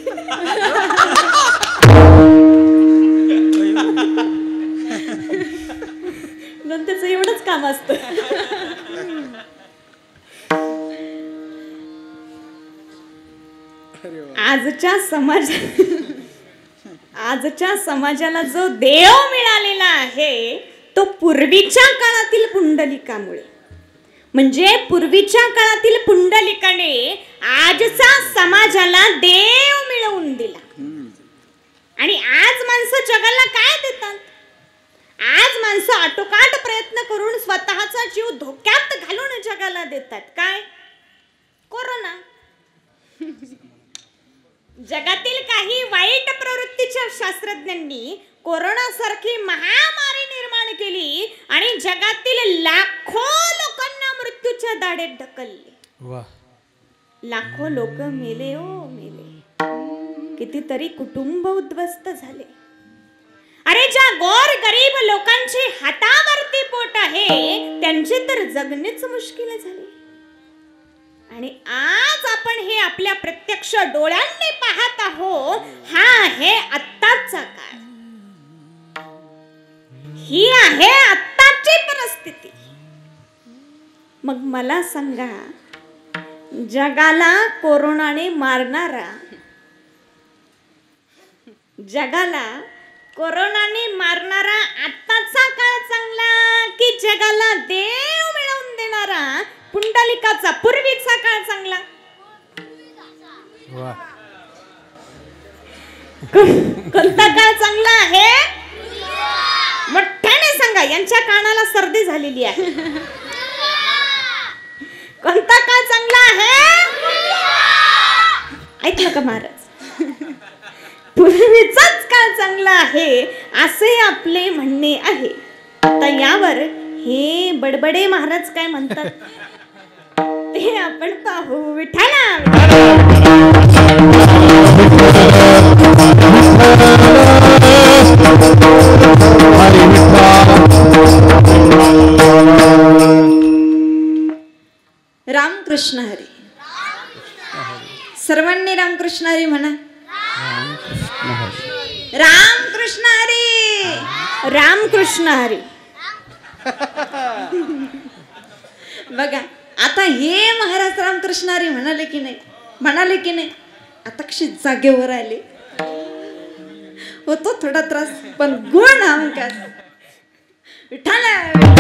नंतरच एवढंच काम असतं. आजच्या समाजाला जो देव मिळालेला आहे तो पूर्वीच्या काळातील पुंडलिकामुळे, म्हणजे पूर्वीच्या काळातील पुंडलिकाने आजचा समाजाला देव मिळवून दिला. आणि आज माणसं जगाला काय देतात? आज माणसं आटोकाट प्रयत्न करून स्वतःचा जीव धोक्यात घालून जगाला देतात. काय? कोरोना. जगातील काही वाईट प्रवृत्तीच्या शास्त्रज्ञांनी कोरोना सारखी महामारी निर्माण केली आणि जगातील लाखो लोकांना मृत्यूच्या दाढेत ढकलले. लाखो लोक मेले ओ मेले. कितीतरी कुटुंब उद्ध्वस्त झाले. अरे ज्या गोर गरीब लोकांचे हातावरती पोट आहे त्यांचे तर जगणेच मुश्किल झाले. आणि आज आपण हे आपल्या प्रत्यक्ष डोळ्यांनी पाहत आहोत. हा आहे आत्ताचा काळ. ही आहे आत्ताची परिस्थिती. मग मला सांगा, जगाला कोरोनाने मारणारा, जगाला कोरोनाने मारणारा आत्ताचा काळ चांगला की जगाला देव मिळवून देणारा पुंडलिकाचा पूर्वीचा काळ चांगला? कोणता काळ चांगला आहे? मोठ्याने सांगा. यांच्या कानाला सर्दी झालेली आहे. कोणता काळ चांगला आहे? ऐकलं का महाराज? पूर्वीचाच काळ चांगला आहे असे आपले म्हणणे आहे. आता यावर हे बडबडे महाराज काय म्हणतात ते आपण पाहू. विठ्ठला रामकृष्ण हरी. सर्वांनी रामकृष्ण हरी म्हणा. रामकृष्ण हरी. रामकृष्ण हरी. बघा आता हे महाराज रामकृष्ण हरी म्हणाले की नाही? म्हणाले की नाही? आता कशी जागेवर आले. होतो थोडा त्रास पण गुण हमखास. विठ्ठला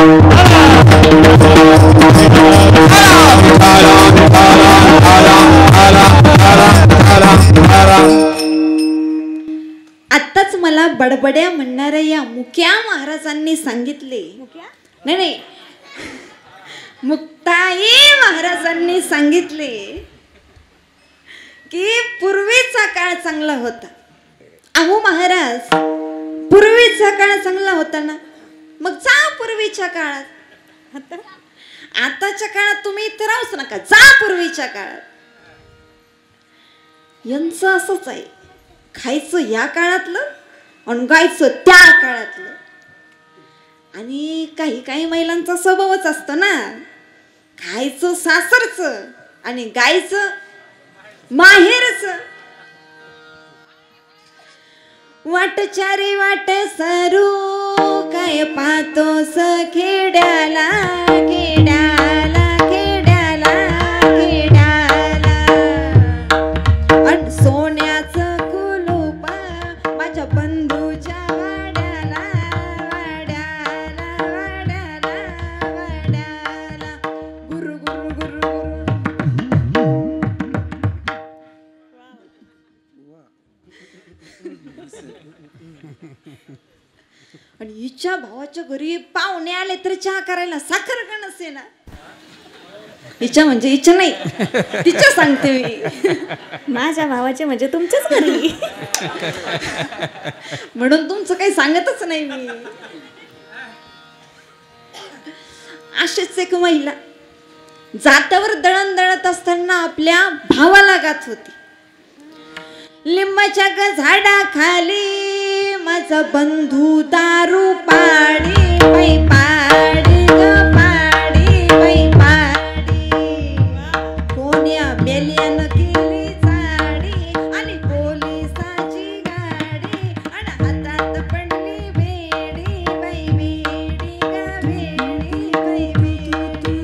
आत्ताच मला बडबड्या म्हणणाऱ्या या मुक्या महाराजांनी सांगितले. नाही नाही, मुक्ताई महाराजांनी सांगितले की पूर्वीचा काळ चांगला होता. अहो महाराज, पूर्वीचा काळ चांगला होता ना, मग जा पूर्वीच्या काळात. आताच्या काळात तुम्ही इथे राहूच नका, जा पूर्वीच्या काळात. यांचं असंच आहे, खायचं या काळातलं आणि गायचं त्या काळातलं. आणि काही काही महिलांचा स्वभावच असतो ना, खायचं सासरचं आणि गायचं माहेरचं. वाट चारी वाट सरू काय पाहतोस खेड्याला खेड्याला खेड्याला खेड्याला. अन सोन्याचं कुलूप माझ्या बंधूच्या वाड्याला वाड्याला वाड्याला वाड्याला. गुरु गुरु गुरु आणि हिच्या भावाच्या घरी पाहुणे आले तर चहा करायला साखर का नसे ना. हिच्या म्हणजे हिच्या नाही, तिच्या सांगते मी. माझ्या भावाचे म्हणजे तुमच्याच घरी. म्हणून तुमचं काही सांगतच नाही मी. अशीच एक महिला जात्यावर दळण दळत असताना आपल्या भावाला गात होती. लिंबाच्या झाडाखाली माझा बंधू दारू पाडी बाई पाडी ग पाडी बाई पाडी. कोण्या बेल्यान केली साडी आणि पोलिसाची गाडी आणि हातात पडली बेडी बाई बेडी ग बेडी बाई बेडी.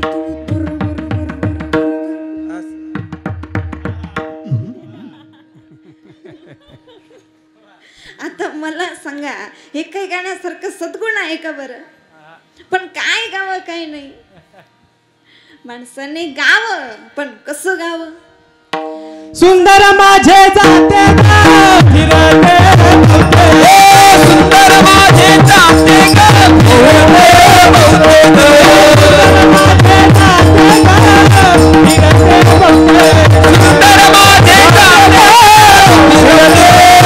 आता मला सांगा, हे काही गाण्यासारखं सद्गुण आहे का बरं? पण काय गावं काय नाही. माणसाने गावं, पण कसं गावं? सुंदर माझे जाते गा फिरते भोवते, सुंदर माझे जाते गा फिरते भोवते, सुंदर माझे जाते गा फिरते भोवते, सुंदर माझे जाते फिरते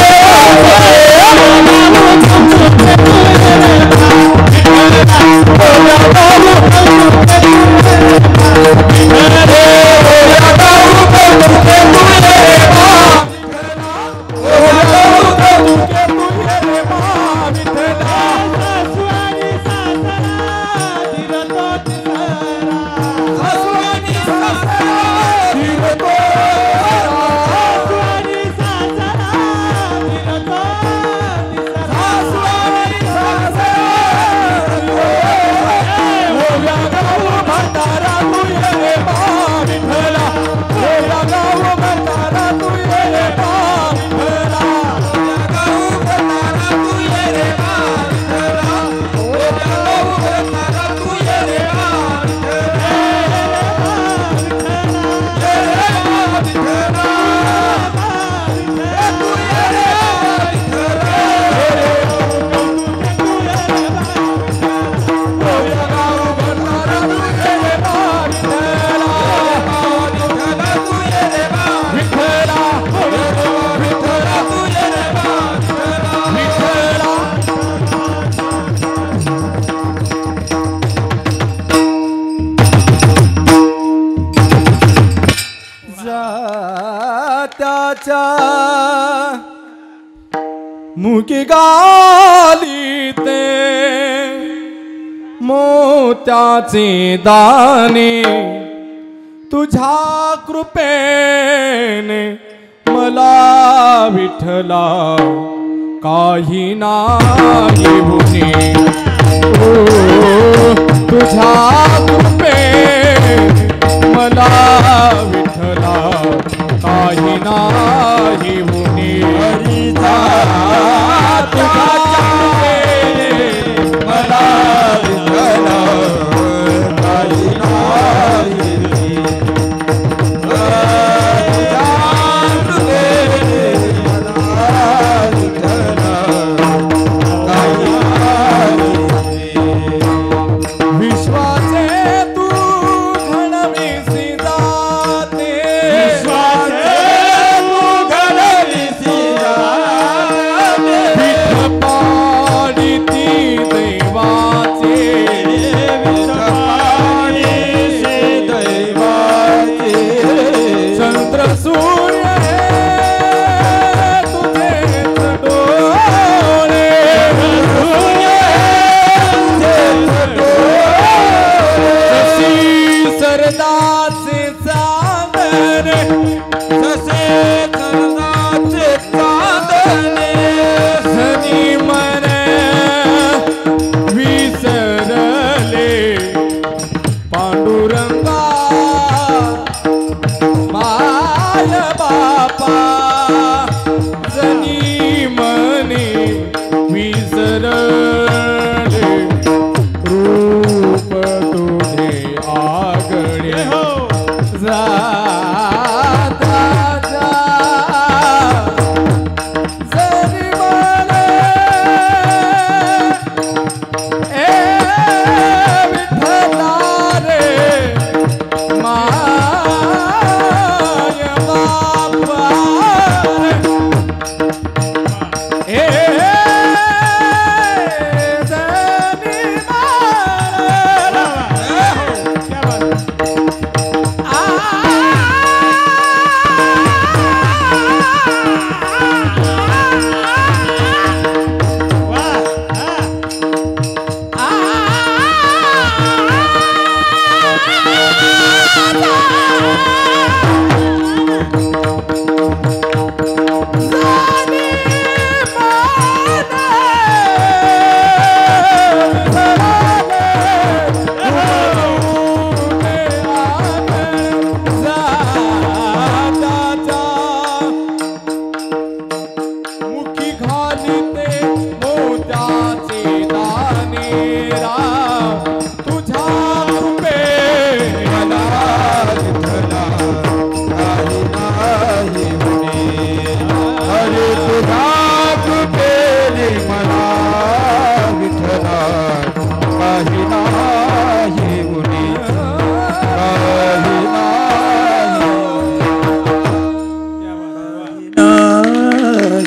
मुकी गालीते मोत्याचे दाणे, तुझ्या कृपेने मला विठ्ठला काही नाही होणे. ओ तुझ्या कृपेने मला विठ्ठला काही नाही होणे. विश्वाचे तू घडविसी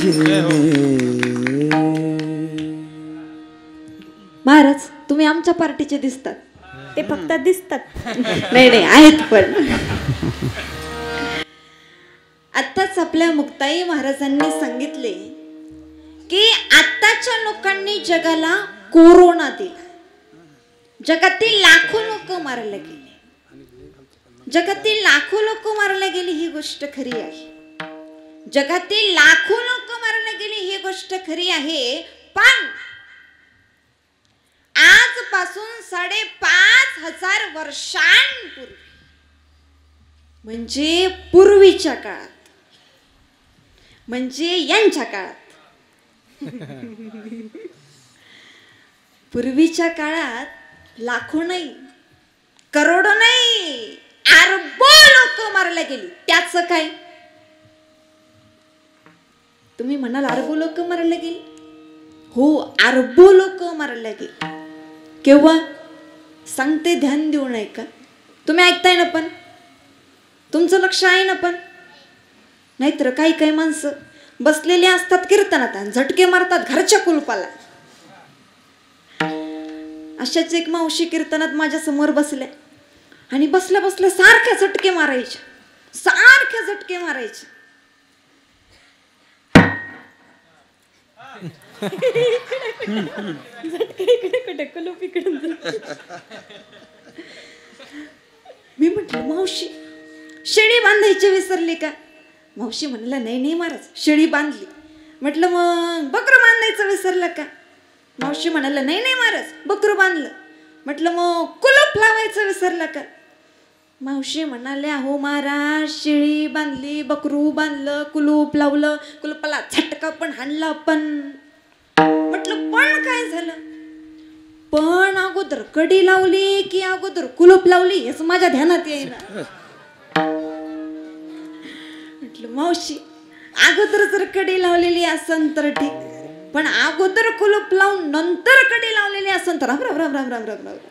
महाराज तुम्ही आमच्या पार्टीचे दिसतात. ते फक्त दिसतात. नाही नाही आहेत पण. आत्ताच आपल्या मुक्ताई महाराजांनी सांगितले की आत्ताच्या लोकांनी जगाला कोरोना दिला. जगातील लाखो लोक मारले गेले. जगातील लाखो लोक मारले गेली ही गोष्ट खरी आहे. जगातील लाखो लोक मारले गेली ही गोष्ट खरी आहे. पण आजपासून 5,500 वर्षांपूर्वी म्हणजे पूर्वीच्या काळात म्हणजे यांच्या काळात पूर्वीच्या काळात लाखो नाही करोडो नाही अरबो लोक मारले गेली. त्याचं काय तुम्ही म्हणाल अरबो लोक मारले गेली. हो अरबो लोक मारले गेली. केव्हा सांगते ध्यान देऊ नये का. तुम्ही ऐकताय ना पण तुमचं लक्ष आहे ना पण. नाहीतर काही काही माणसं बसलेली असतात कीर्तनात आणि झटके मारतात घरच्या कुलपाला. अशाच एक मावशी कीर्तनात माझ्या समोर बसल्या आणि बसल्या बसल्या सारख्या झटके मारायच्या. सारख्या झटके मारायच्या. मी म्हटलं मावशी शेळी बांधायची विसरली का. मावशी म्हणलं नाही नाही महाराज शेळी बांधली. म्हटलं मग बकरं बांधायचं विसरलं का. मावशी म्हणाला नाही नाही महाराज बकरं बांधलं. म्हटलं मग कुलूप लावायचं विसरलं का. मावशी म्हणाल्या हो महाराज शेळी बांधली बकरू बांधलं कुलूप लावलं कुलूपाला झटका पण हाणला पण. म्हटलं पण काय झालं. पण अगोदर कडी लावली की अगोदर कुलूप लावली हेच माझ्या ध्यानात येईना. म्हटलं मावशी अगोदर जर कडी लावलेली असन तर ठीक पण अगोदर कुलूप लावून नंतर कडी लावलेली असन तर राम राम राम राम राम राम राम.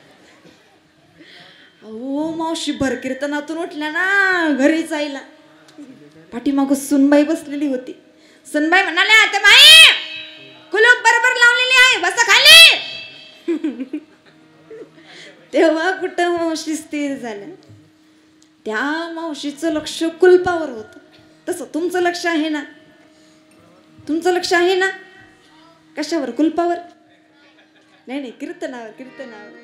हो मावशी भर कीर्तनातून उठल्या ना घरी जायला. पाठीमाग सुनबाई बसलेली होती. सुनबाई म्हणाल्या आता बाई कुलूप बरोबर लावलेली आहे बसा खाली. तेव्हा कुठं मावशी स्थिर झाल्या. त्या मावशीचं लक्ष कुलपावर होतं. तसं तुमचं लक्ष आहे ना. तुमचं लक्ष आहे ना कशावर कुलपावर. नाही नाही कीर्तनावर कीर्तनावर.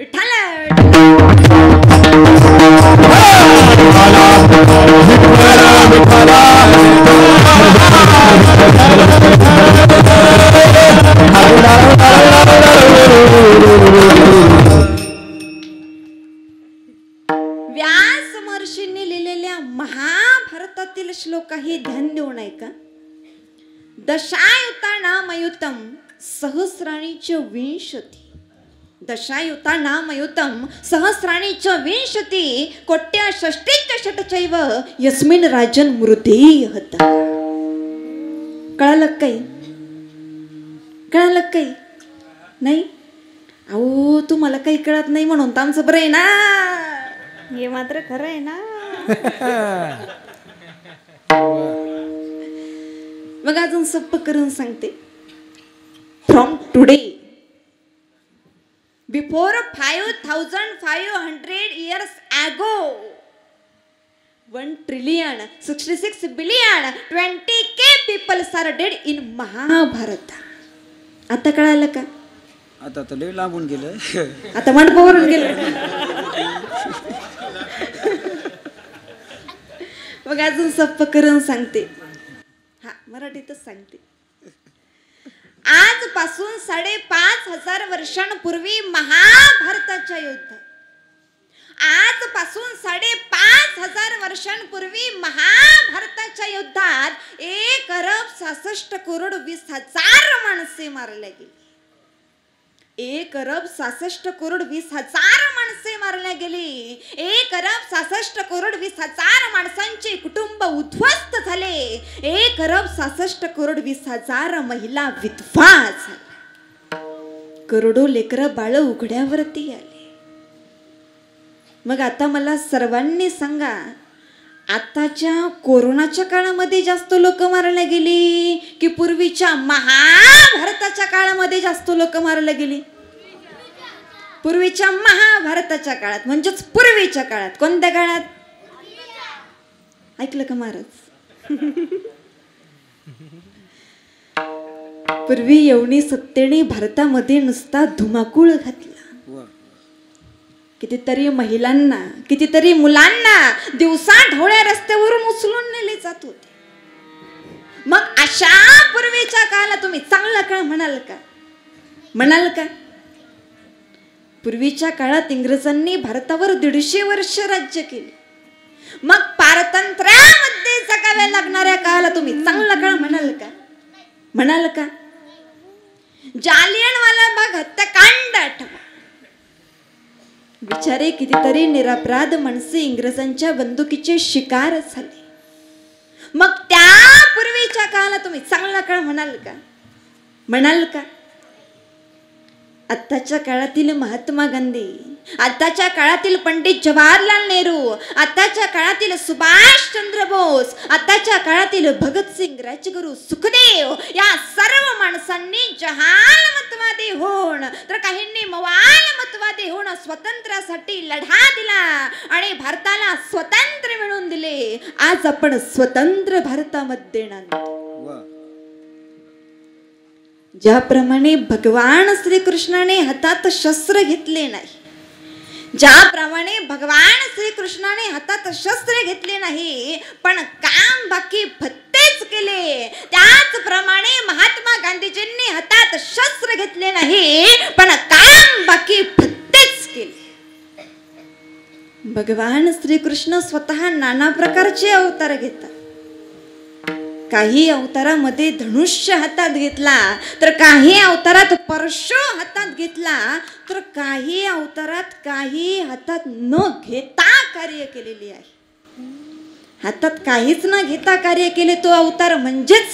व्यास महर्षींनी लिहिलेल्या महाभारतातील श्लोकाही ध्यान देऊ नये का. दशायुता नामयुतम सहस्राणी च विंशती. दशायुता नामयुतम सहस्राणी च विंशती कोट्या षष्टीच षटचैव यस्मिन राजन मृदेयहत. कळालं काही. कळालं काही नाही. अहो तुम्हाला काही कळत नाही म्हणून तर आमचं बरं आहे ना. हे मात्र खरं आहे ना. मग अजून सोपं करून सांगते. From today before 5,500 years ago 1,066 billion 20k people are dead in Mahabharata. आता कळालं का. आता तर लय लांबून गेलं. आता मंडपावरून गेलं. मग अजून सोपं करून सांगते. हा मराठीतच सांगते. आजपासून 5,500 वर्षांपूर्वी महाभारताच्या युद्धात आजपासून 5,500 वर्षांपूर्वी महाभारताच्या युद्धात 1,66,20,000 माणसे मारल्या गेली. 1,66,20,000 माणसे मारल्या गेली. 1,66,20,000 माणसांचे कुटुंब उद्ध्वस्त झाले. 1,66,20,000 महिला विधवा झाल्या. करोडो लेकरं बाळ उघड्यावरती आले. मग आता मला सर्वांनी सांगा आताच्या कोरोनाच्या काळामध्ये जास्त लोक मारल्या गेली की पूर्वीच्या महाभारताच्या काळामध्ये जास्त लोक मारल्या गेली? पूर्वीच्या महाभारताच्या काळात, म्हणजेच पूर्वीच्या काळात. कोणत्या काळात? ऐकलं का महाराज? पूर्वी येवनी सत्तेने भारतामध्ये नुसता धुमाकूळ घातला. कितीतरी महिलांना, कितीतरी मुलांना दिवसा ढोळ्या रस्त्यावरून उचलून नेले जात होते. मग अशा पूर्वीच्या काळाला तुम्ही चांगला काळ म्हणाल का? म्हणाल का? पूर्वीच्या काळात इंग्रजांनी भारतावर 150 वर्ष राज्य केले. मग पारतंत्र्यामध्ये जगाव्या लागणाऱ्या काळाला तुम्ही चांगला काळ म्हणाल का? म्हणाल का? जालियनवाला बाग हत्याकांड आठवा. बिचारे कितीतरी निरपराध माणसे इंग्रजांच्या बंदुकीचे शिकार झाले. मग त्या पूर्वीच्या काळाला तुम्ही चांगला काळ म्हणाल का? म्हणाल का? आत्ताच्या काळातील महात्मा गांधी, आताच्या काळातील पंडित जवाहरलाल नेहरू, आताच्या काळातील सुभाषचंद्र बोस, आताच्या काळातील भगतसिंग, राजगुरू, सुखदेव या सर्व माणसांनी जहालमतवादी होऊन तर काहींनी मवालमतवादी होऊन स्वातंत्र्यासाठी लढा दिला आणि भारताला स्वतंत्र मिळवून दिले. आज आपण स्वतंत्र भारतामध्ये नांदतो. ज्याप्रमाणे भगवान श्रीकृष्णाने हातात शस्त्र घेतले नाही, ज्याप्रमाणे भगवान श्रीकृष्णाने हातात शस्त्र घेतले नाही पण काम बाकी भत्तेच केले, त्याचप्रमाणे महात्मा गांधीजींनी हातात शस्त्र घेतले नाही पण काम बाकी भत्तेच केले. भगवान श्रीकृष्ण स्वतः नाना प्रकारचे अवतार घेतात. काही अवतारामध्ये धनुष्य हातात घेतला, तर काही अवतारात परशु हातात घेतला, तर काही अवतारात काही हातात न घेता कार्य केलेले आहे. हातात काहीच न घेता कार्य केले तो अवतार म्हणजेच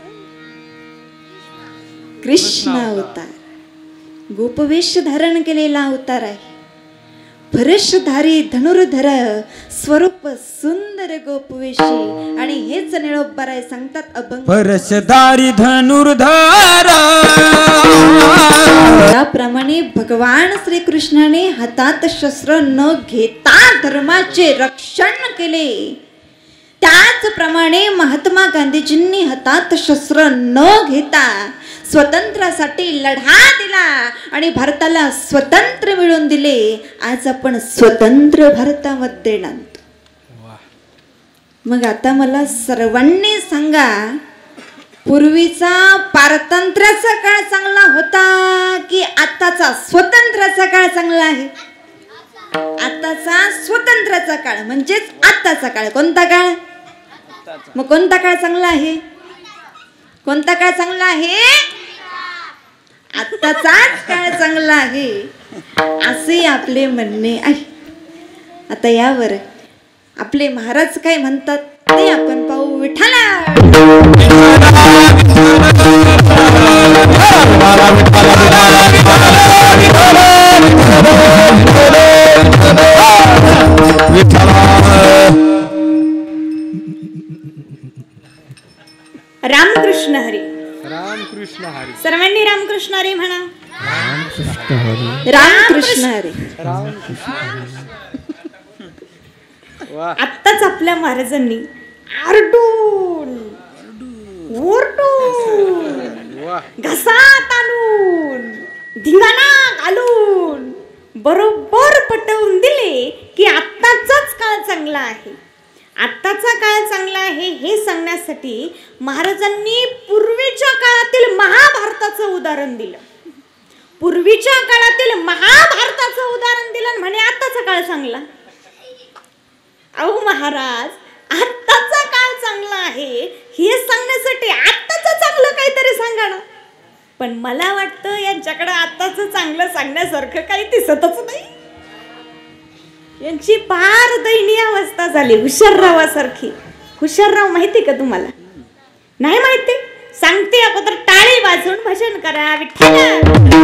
कृष्ण अवतार. गोपवेश धारण केलेला अवतार आहे. भरशधारी धनुर्धर स्वरूप सुंदर गोपवेशी. आणि हेच निळोबाराय सांगतात अभंग. परशधारी धनुर्धर. त्याप्रमाणे भगवान श्रीकृष्णाने हातात शस्त्र न घेता धर्माचे रक्षण केले, त्याचप्रमाणे महात्मा गांधीजींनी हातात शस्त्र न घेता स्वतंत्रासाठी लढा दिला आणि भारताला स्वतंत्र मिळवून दिले. आज आपण स्वतंत्र भारतामध्ये नांदतो. मग आता मला सर्वांनी सांगा, पूर्वीचा पारतंत्र्याचा काळ चांगला होता की आताचा स्वतंत्राचा काळ चांगला आहे? आताचा स्वतंत्राचा काळ म्हणजेच आताचा काळ. कोणता काळ? मग कोणता काळ चांगला आहे? कोणता काळ चांगला आहे? आत्ताचाच काळ चांगला आहे असे आपले म्हणणे आहे. आता यावर आपले महाराज काय म्हणतात ते आपण पाहू. विठ्ठला रामकृष्ण हरी. रामकृष्ण हरी. सर्वांनी रामकृष्ण हरी म्हणा. रामकृष्ण हरी. रामकृष्ण हरी. आत्ताच आपल्या महाराजांनी आरडून ओरडून घसात आणून धिंगाणा घालून बरोबर पटवून दिले की आत्ताचाच काळ चांगला आहे. आत्ताचा काळ चांगला आहे हे सांगण्यासाठी महाराजांनी पूर्वीच्या काळातील महाभारताचं उदाहरण दिलं. पूर्वीच्या काळातील महाभारताचं उदाहरण दिलं म्हणे आत्ताचा काळ चांगला. अहो महाराज, आत्ताचा काळ चांगला आहे हे सांगण्यासाठी आत्ताचं चांगलं काहीतरी सांगा ना. पण मला वाटतं यांच्याकडे आत्ताचं चांगलं सांगण्यासारखं काही दिसतच नाही. यांची फार दयनीय अवस्था झाली. हुशाररावासारखी. हुशारराव माहिती का तुम्हाला? नाही माहिती? सांगते अगोदर टाळी वाजवून भजन करा विठ्ठल.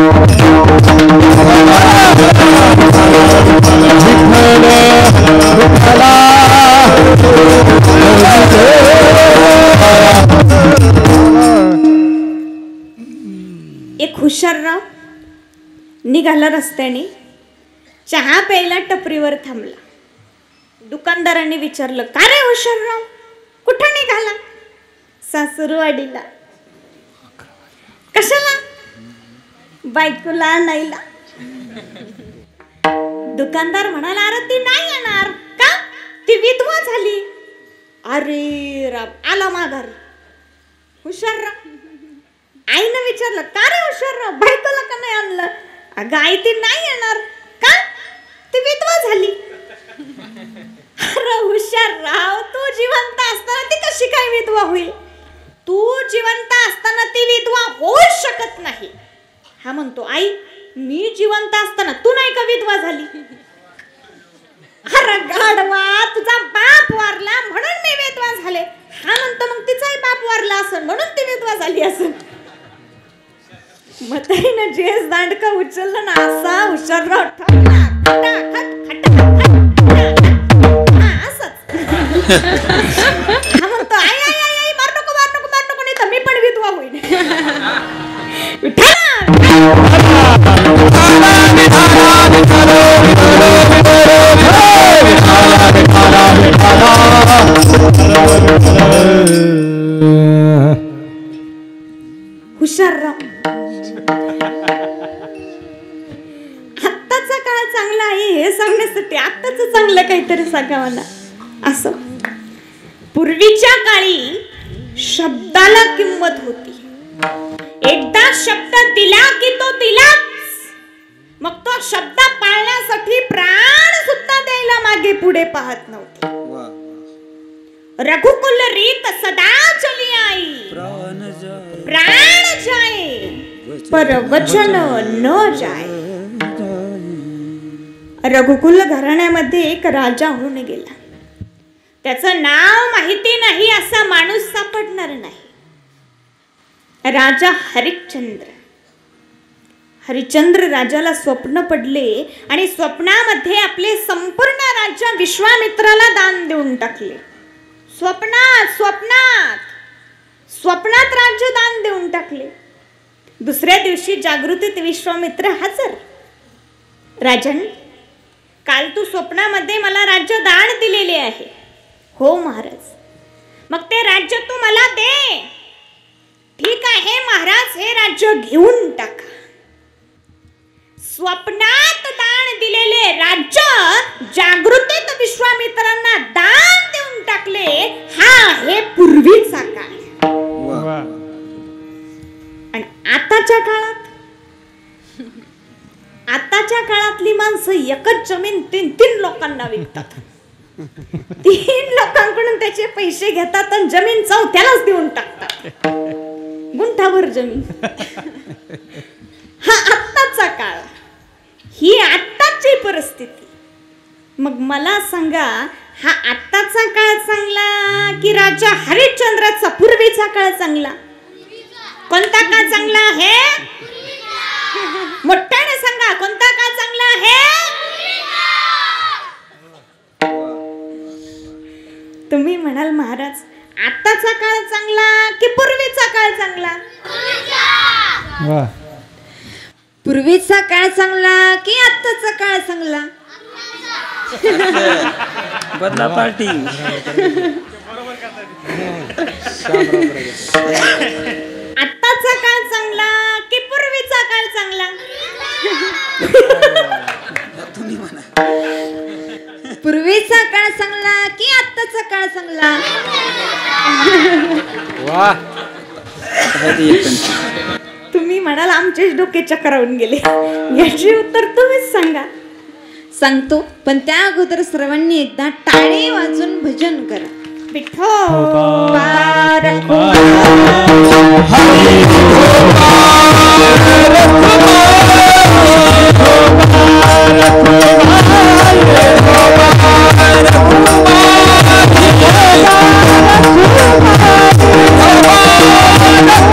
एक हुशारराव निघाला रस्त्याने, चहा प्यायला टपरीवर थांबला. दुकानदारांनी विचारलं, का रे हुशारराव कुठं निघाला? सासुरवाडीला. कशाला? बायकोला आणायला. दुकानदार म्हणाला, अरे ती नाही येणार का? ती विधवा झाली. अरे राम, आला माघारी. हुशारराव आईनं विचारलं, का रे हुशारराव बायकोला का नाही आणलं? अगं आई ती नाही येणार का? ती विधवा झाली. अरे हुशारराव, तू जिवंत असताना ती कशी काय विधवा होईल? तू जिवंत असताना ती विधवा होऊच शकत नाही. हा म्हणतो, आई मी जिवंत असताना तू नाही का विधवा झाली? अरे गाढवा, तुझा बाप वारला म्हणून मी विधवा झाले. हा म्हणतो, मग तिचाही बाप वारला असेल म्हणून ती विधवा झाली असेल. म्हातारीनं जेस दांडका उचललं ना, असा हुशारराव ठरला. हा म्हणतो, आई आई आई आई मार नको मार नको मार नको, नाही तर मी पण विधवा होईल. हुशारराव, आत्ताचा काळ चांगला आहे हे सांगण्यासाठी आत्ताच चांगलं काहीतरी सांगावं ना. असं पूर्वीच्या काळी शब्दाला किंमत होती. एकदा शब्द दिला की तो दिलाच. मग तो शब्द पाळण्यासाठी प्राण सुद्धा द्यायला मागे पुढे पाहत नव्हते. रघुकुल रीत सदा चली आई, प्राण जाए पर वचन न जाए. रघुकुल घराण्यामध्ये एक राजा होऊन गेला. त्याचं नाव माहिती नाही असा माणूस सापडणार नाही. राजा हरिश्चंद्र. हरिश्चंद्र राजाला स्वप्न पडले आणि स्वप्नामध्ये आपले संपूर्ण राज्य विश्वामित्राला दान देऊन टाकले. स्वप्नात स्वप्नात स्वप्नात राज्य दान देऊन टाकले. दुसऱ्या दिवशी जागृतीत विश्वामित्र हजर. राजन, काल तू स्वप्नामध्ये मला राज्य दान दिलेले आहे. हो महाराज. मग ते राज्य तू मला दे. ठीक आहे महाराज, हे राज्य घेऊन टाका. स्वप्नात दान दिलेले राज्य जागृतीत विश्वामित्रांना दान देऊन टाकले. हा हे पूर्वीचा काळ. आणि आताच्या काळातली माणसं एकच जमीन 3 लोकांना विकतात. 3 लोकांकडून त्याचे पैसे घेतात आणि जमीन 4थ्यालाच देऊन टाकतात. गुंठावर जमीन. हा आत्ताचा काळ, ही आत्ताची परिस्थिती. मग मला सांगा, हा आत्ताचा काळ चांगला की राजा हरिश्चंद्राचा पूर्वीचा काळ चांगला? कोणता काळ चांगला आहे? मोठ्याने सांगा, कोणता काळ चांगला आहे? तुम्ही म्हणाल महाराज, आत्ताचा काळ चांगला की पूर्वीचा काळ चांगला? पूर्वीचा काळ चांगला की आत्ताचा काळ चांगला? बदला पार्टी. आत्ताचा काळ चांगला की पूर्वीचा काळ चांगला? पूर्वीचा काळ चांगला की आत्ताचा काळ चांगला? तुम्ही म्हणाल आमचेच डोके चक्रावून गेले. याचे उत्तर तुम्हीच सांगा. सांगतो, पण त्या अगोदर सर्वांनी एकदा टाळी वाजून भजन करा. विठोबा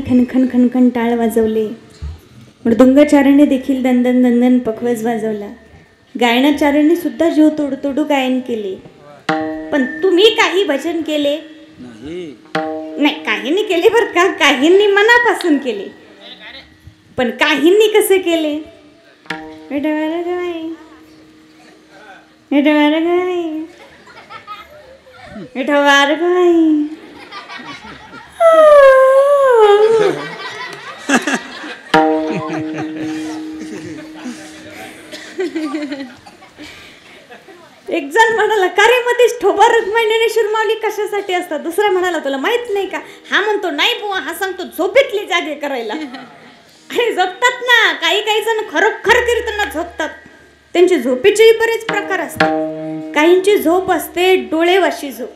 खनखन खनखन टाळ वाजवले. मृदुंगाचार्याने देखील दंदन दंदन पखवाज वाजवला. गायनाचार्याने सुद्धा जीव तोडू गायन केले. पण तुम्ही काही भजन केले नाही? काहींनी केले बरं का, काहींनी मनापासून केले. पण काहींनी कसे केले? विठवार गाय विठवार गाय विठवार गाय. एक जण म्हणाला, का रे मध्येच ठोबा रुक्मिणीने शिरमावली कशासाठी असतात? दुसरा म्हणाला, तुला माहित नाही का? हा म्हणतो नाही बुवा, हा सांगतो झोपेतली जागे करायला. आणि झोपतात ना, काही काही जण खरोखर कीर्तनात झोपतात. त्यांची झोपेचेही बरेच प्रकार असतात. काहींची झोप असते डोळेवाशी झोप.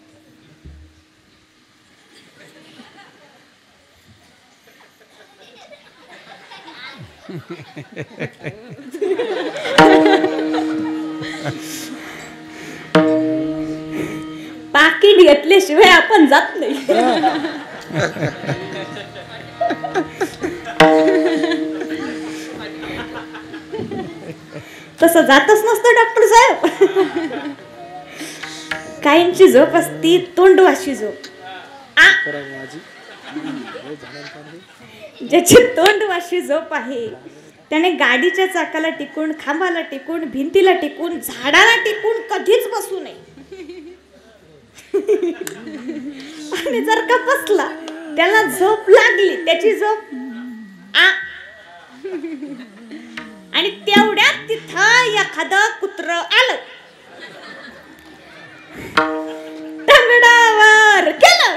पाकिट घेतल्याशिवाय आपण जात नाही. तसं जातच नसतं डॉक्टर साहेब. काहींची झोप असती तोंडवाशी झोप. ज्याची तोंडवाशी झोप आहे त्याने गाडीच्या चाकाला टिकून, खांबाला टिकून, भिंतीला टिकून, झाडाला टिकून कधीच बसू नये. आणि जर का बसला, त्याला झोप लागली, त्याची झोप आणि तेवढ्यात तिथं एखादं कुत्र आलं, टंगडावर केलं.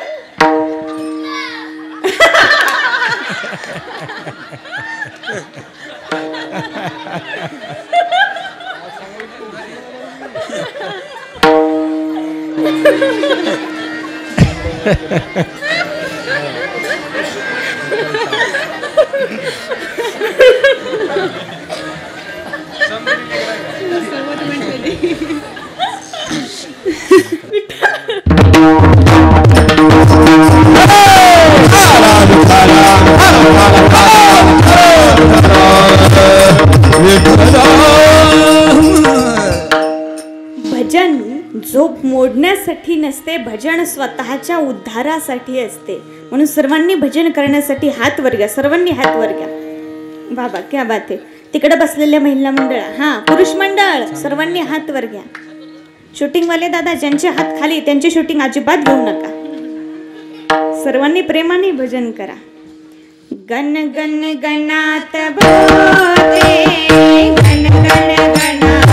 भजन झोप मोडण्यासाठी नसते, भजन स्वतःच्या उद्धारासाठी असते. म्हणून सर्वांनी भजन करण्यासाठी हात वर घ्या. सर्वांनी हात वर घ्या. बाबा क्या बात आहे. तिकडे बसलेल्या महिला मंडळ, हा पुरुष मंडळ, सर्वांनी हात वर घ्या. शूटिंग वाले दादा ज्यांचे हात खाली, त्यांची शूटिंग अजिबात घेऊ नका. सर्वांनी प्रेमाने भजन करा. गण गण गणात बोले, गण गण गणात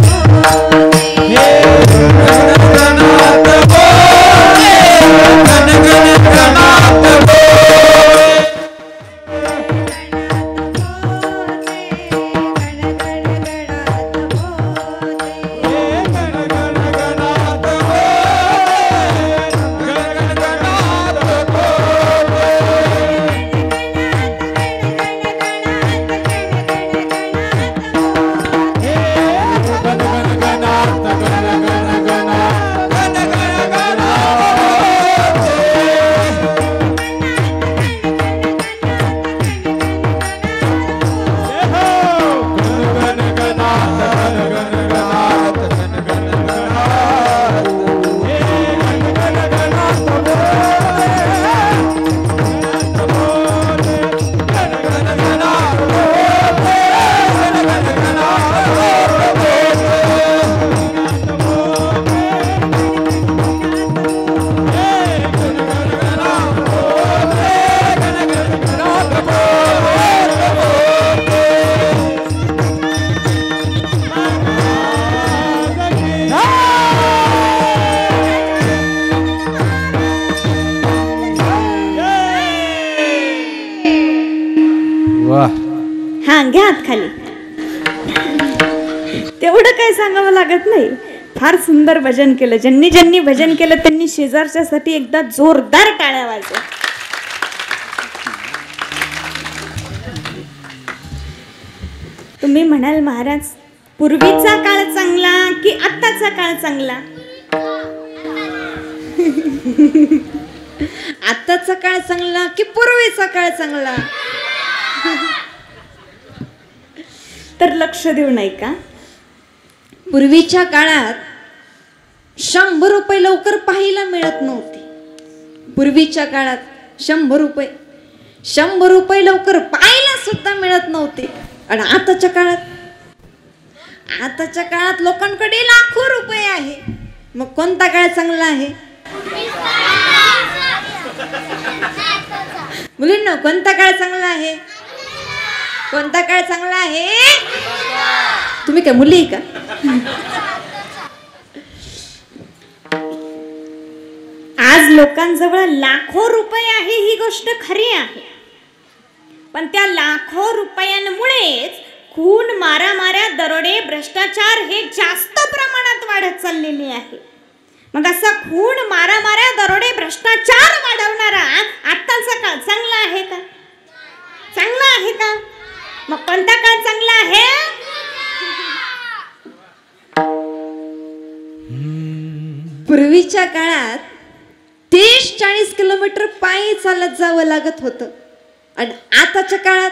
घ्या हात खाली. तेवढं काय सांगावं लागत नाही. फार सुंदर भजन केलं. ज्यांनी ज्यांनी भजन केलं त्यांनी शेजारच्यासाठी एकदा जोरदार टाळ्या वाजवा. तुम्ही म्हणाल महाराज पूर्वीचा काळ चांगला की आत्ताचा काळ चांगला? आताचा काळ चांगला की पूर्वीचा काळ चांगला? तर लक्ष देऊ नाही का? पूर्वीच्या काळात 100 रुपये लवकर पाहायला मिळत नव्हते. पूर्वीच्या काळात 100 रुपये लवकर पाहायला सुद्धा मिळत नव्हते. आणि आताच्या काळात लोकांकडे लाखो रुपये आहे. मग कोणता काळ चांगला आहे? मुलींनो, कोणता काळ चांगला आहे? कोणता काळ चांगला आहे? तुम्ही काय मुली का? आज लोकांजवळ लाखो रुपये आहे ही गोष्ट खरी आहे, पण त्या लाखो रुपयांमुळेच खून, मारामाऱ्या, दरोडे, भ्रष्टाचार हे जास्त प्रमाणात वाढत चाललेले आहे. मग असा खून, मारामाऱ्या, दरोडे, भ्रष्टाचार वाढवणारा आत्ताचा काळ चांगला आहे का? चांगला आहे का? मग कोणता काळ चांगला आहे? पूर्वीच्या काळात 30-40 किलोमीटर पायी चालत जावं लागत होतं. आणि आताच्या काळात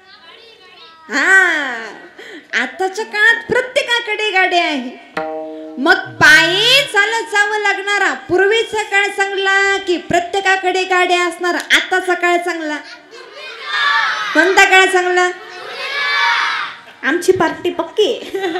आताच्या काळात प्रत्येकाकडे गाडी आहे. मग पायी चालत जावं लागणारा पूर्वीचा काळ चांगला की प्रत्येकाकडे गाड्या असणारा आताचा काळ चांगला? कोणता काळ चांगला? आमची पार्टी पक्की.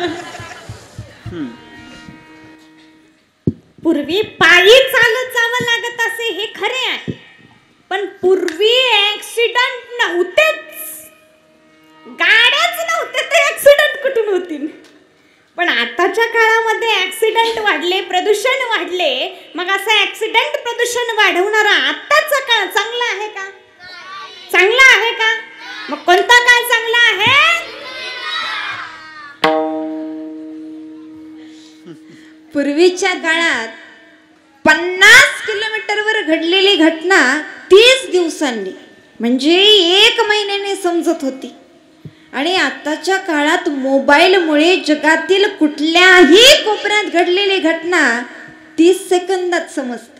पूर्वी पायी चालत जावं लागत असे हे खरे आहे, पण पूर्वी ऍक्सिडेंट नव्हतेच, गाड्याच नव्हते, तर ऍक्सिडेंट कुठून होतील? पण आताच्या काळामध्ये ऍक्सिडेंट वाढले, प्रदूषण वाढले. मग असा ऍक्सिडेंट, प्रदूषण वाढवणारा आताचा काळ चांगला आहे का? चांगला आहे का? मग कोणता काळ चांगला आहे? पूर्वीच्या काळात 50 किलोमीटरवर घडलेली घटना 30 दिवसांनी म्हणजे 1 महिन्याने समजत होती. आणि आताच्या काळात मोबाईलमुळे जगातील कुठल्याही कोपऱ्यात घडलेली घटना 30 सेकंदात समजते.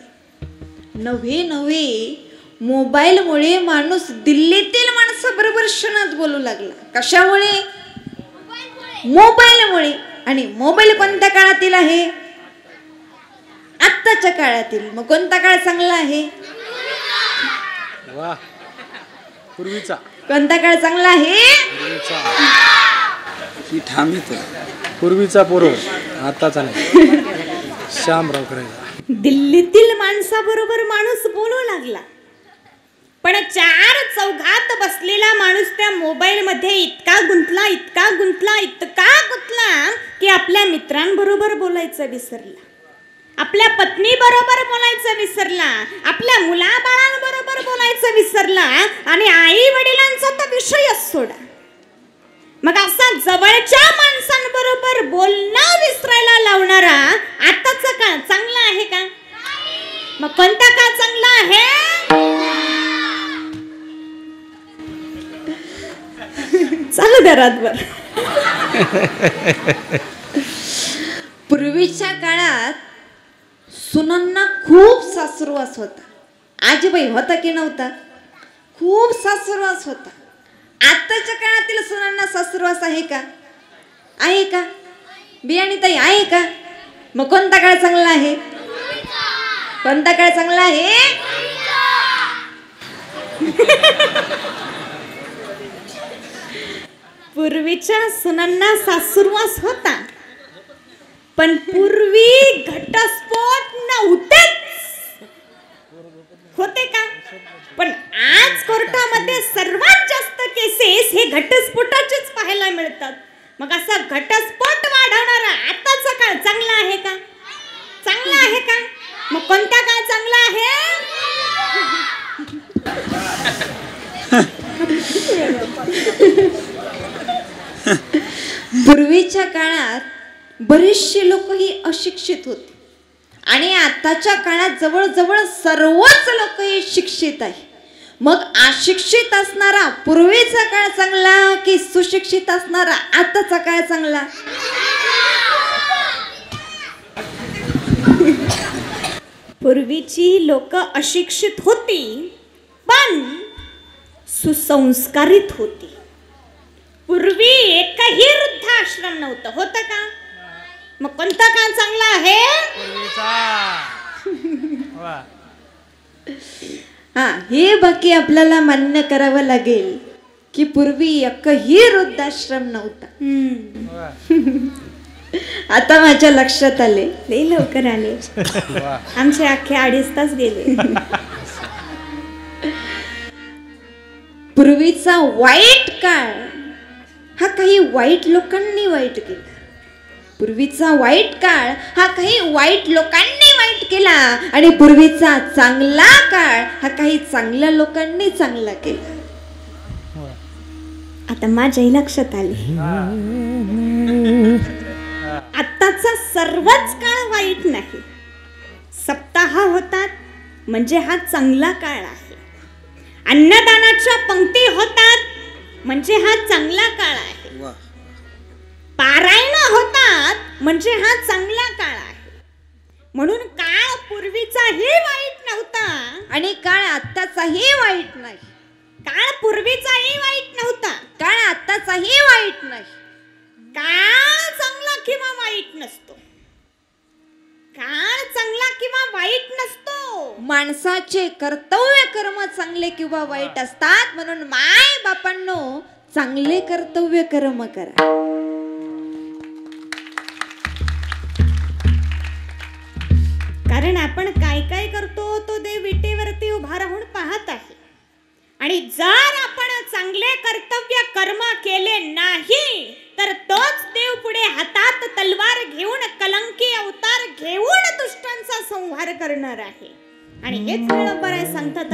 नव्हे मोबाईलमुळे माणूस दिल्लीतील माणसाबरोबर क्षणात बोलू लागला. कशामुळे? मोबाईलमुळे. आणि मोबाईल कोणत्या काळातील आहे? आत्ताच्या काळातील. मग कोणता काळ चांगला आहे? वाह, पूर्वीचा. कोणता काळ चांगला आहे? पूर्वीचा पूर्व, आताचा नाही. श्यामराव करायचा. दिल्लीतील माणसाबरोबर माणूस बोलू लागला, पण 4 चौघात बसलेला माणूस त्या मोबाईल मध्ये इतका गुंतला की आपल्या मित्रांबरोबर बोलायचं विसरला, आपल्या पत्नी बरोबर बोलायचं विसरला, आपल्या मुलाबाळांबरोबर बोलायचं विसरला, आणि आई वडिलांचा तर विषयच सोडा. मग असा जवळच्या माणसांबरोबर बोलणं विसरायला लावणारा आताचा काळ चांगला आहे का? मग कोणता काळ चांगला आहे? चालू द्या रातभर. पूर्वीच्या काळात सुनांना खूप सासुरवास होता. आजीबाई होता की नव्हता? खूप सासुरवास होता. आताच्या काळातील सुनांना सासुरवास आहे का? आहे का? बियाणीताई आहे का? मग कोणता काळ चांगला आहे? कोणता काळ चांगला आहे? पूर्वीच्या सुनांना सासुरवास होता, पण पूर्वी घटस्फोट नव्हतेच. होते का? पण आज कोर्टामध्ये सर्वात जास्त केसेस हे घटस्फोटाचेच पाहायला मिळतात. मग असा घटस्फोट वाढवणारा आताचा काळ चांगला आहे का? चांगला आहे का? मग कोणता काळ चांगला आहे? पूर्वीच्या काळात बरेचसे लोक ही अशिक्षित होते आणि आताच्या काळात जवळजवळ सर्वच लोक हे शिक्षित आहे. मग अशिक्षित असणारा पूर्वीचा काळ चांगला की सुशिक्षित असणारा आताचा काळ चांगला? पूर्वीची लोक अशिक्षित होती पण सुसंस्कारित होती. पूर्वी एकही वृद्धाश्रम नव्हतं, होतं का? मग कोणता काळ चांगला आहे? हा, हे बाकी आपल्याला मान्य करावं लागेल की पूर्वी एकही वृद्धाश्रम नव्हता. आता माझ्या लक्षात आले. लई लवकर आले. आमचे अख्खे 2.5 तास गेले. पूर्वीचा वाईट काळ हा काही वाईट लोकांनी वाईट केला. पूर्वीचा वाईट काळ हा काही वाईट लोकांनी वाईट केला आणि पूर्वीचा चांगला काळ हा काही चांगल्या लोकांनी चांगला केला. आता माझ्याही लक्षात आले. आत्ताचा सर्वच काळ वाईट नाही. सप्ताह होतात म्हणजे हा चांगला काळ आहे. अन्नदानाच्या पंक्ती होतात म्हणजे हा चांगला काळ आहे. पारायण होतात म्हणजे हा चांगला काळ आहे. म्हणून काळ पूर्वीचाही वाईट नव्हता आणि काळ आत्ताचाही वाईट नाही. काळ पूर्वीचाही वाईट नव्हता, काळ आत्ताचाही वाईट नाही. काळ चांगला किंवा वाईट नसतो. काळ चांगला किंवा वाईट नसतो. माणसाचे कर्तव्य कर्म चांगले किंवा वाईट असतात. म्हणून माय बापांनो, चांगले कर्तव्य कर्म करा. कारण आपण काय काय करतो तो देव विटेवरती उभा राहून पाहत आहे. आणि जर आपण चांगले कर्तव्य कर्म केले नाही तर तोच देव पुढे हातात तलवार घेऊन कलंकी अवतार घेऊन दुष्टांचा संहार करणार आहे. आणि हेच निळंबर आहे सांगतात.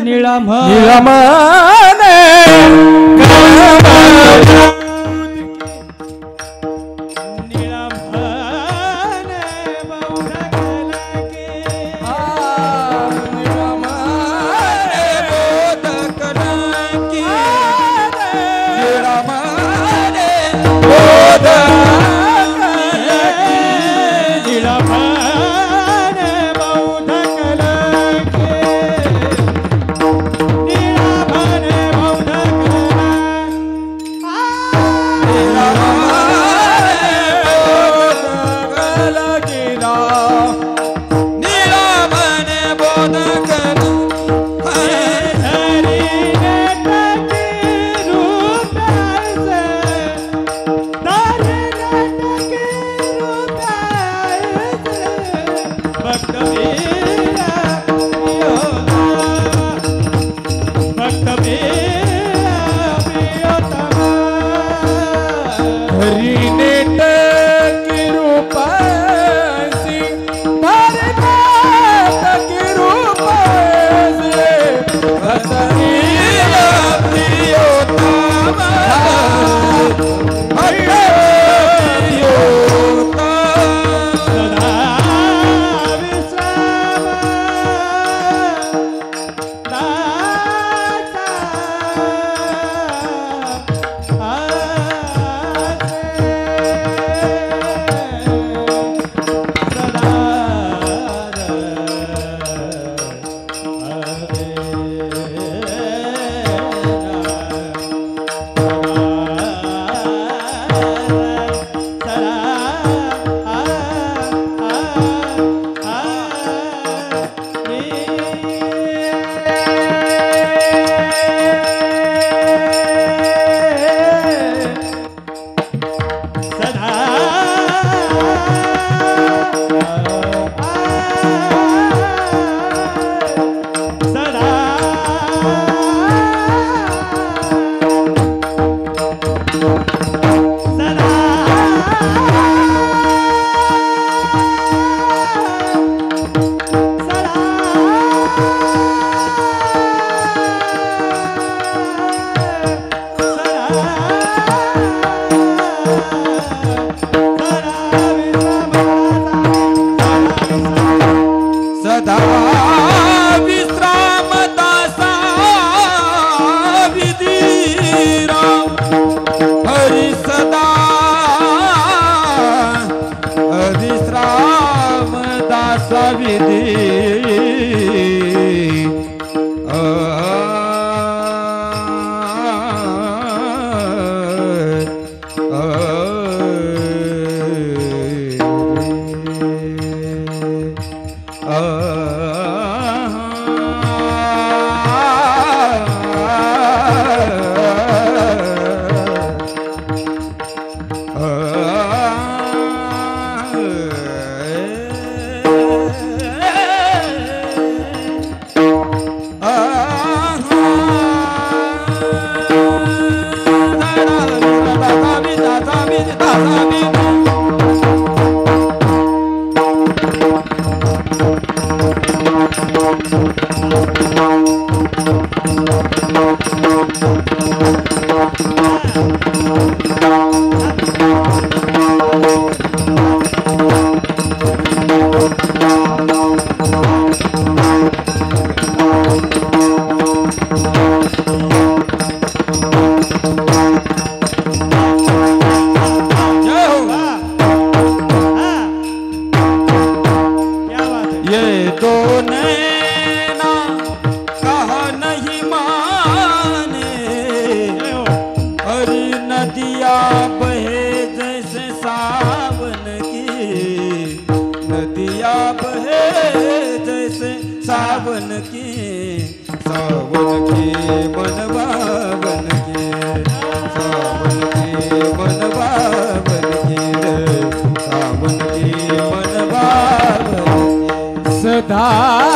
बहे जैसे सावन की, नदिया बहे जैसे सावन की, सावन की मनवावन की, सावन की मनवावन की रे, सावन की मनवावन की। सदा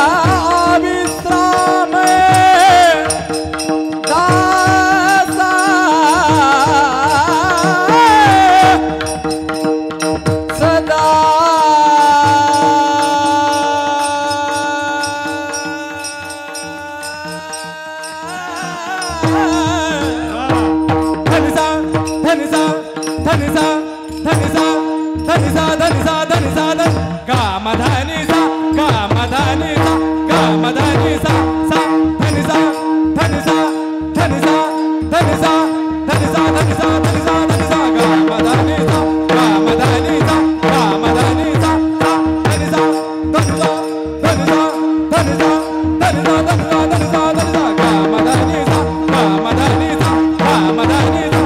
विश्राम दासा सदा धनिसा धनिसा धनिसा धनिसा धनिसा धनिसा धनिसा धन कामधनिसा कामधनिसा कामधनिसा सा धनिसा धनिसा धनिसा धनिसा धनिसा धनिसा धनिसा धनिसा कामधनिसा कामधनिसा कामधनिसा सा धनिसा धनिसा धनिसा धनिसा धनिसा धनिसा धनिसा धनिसा कामधनिसा कामधनिसा कामधनिसा।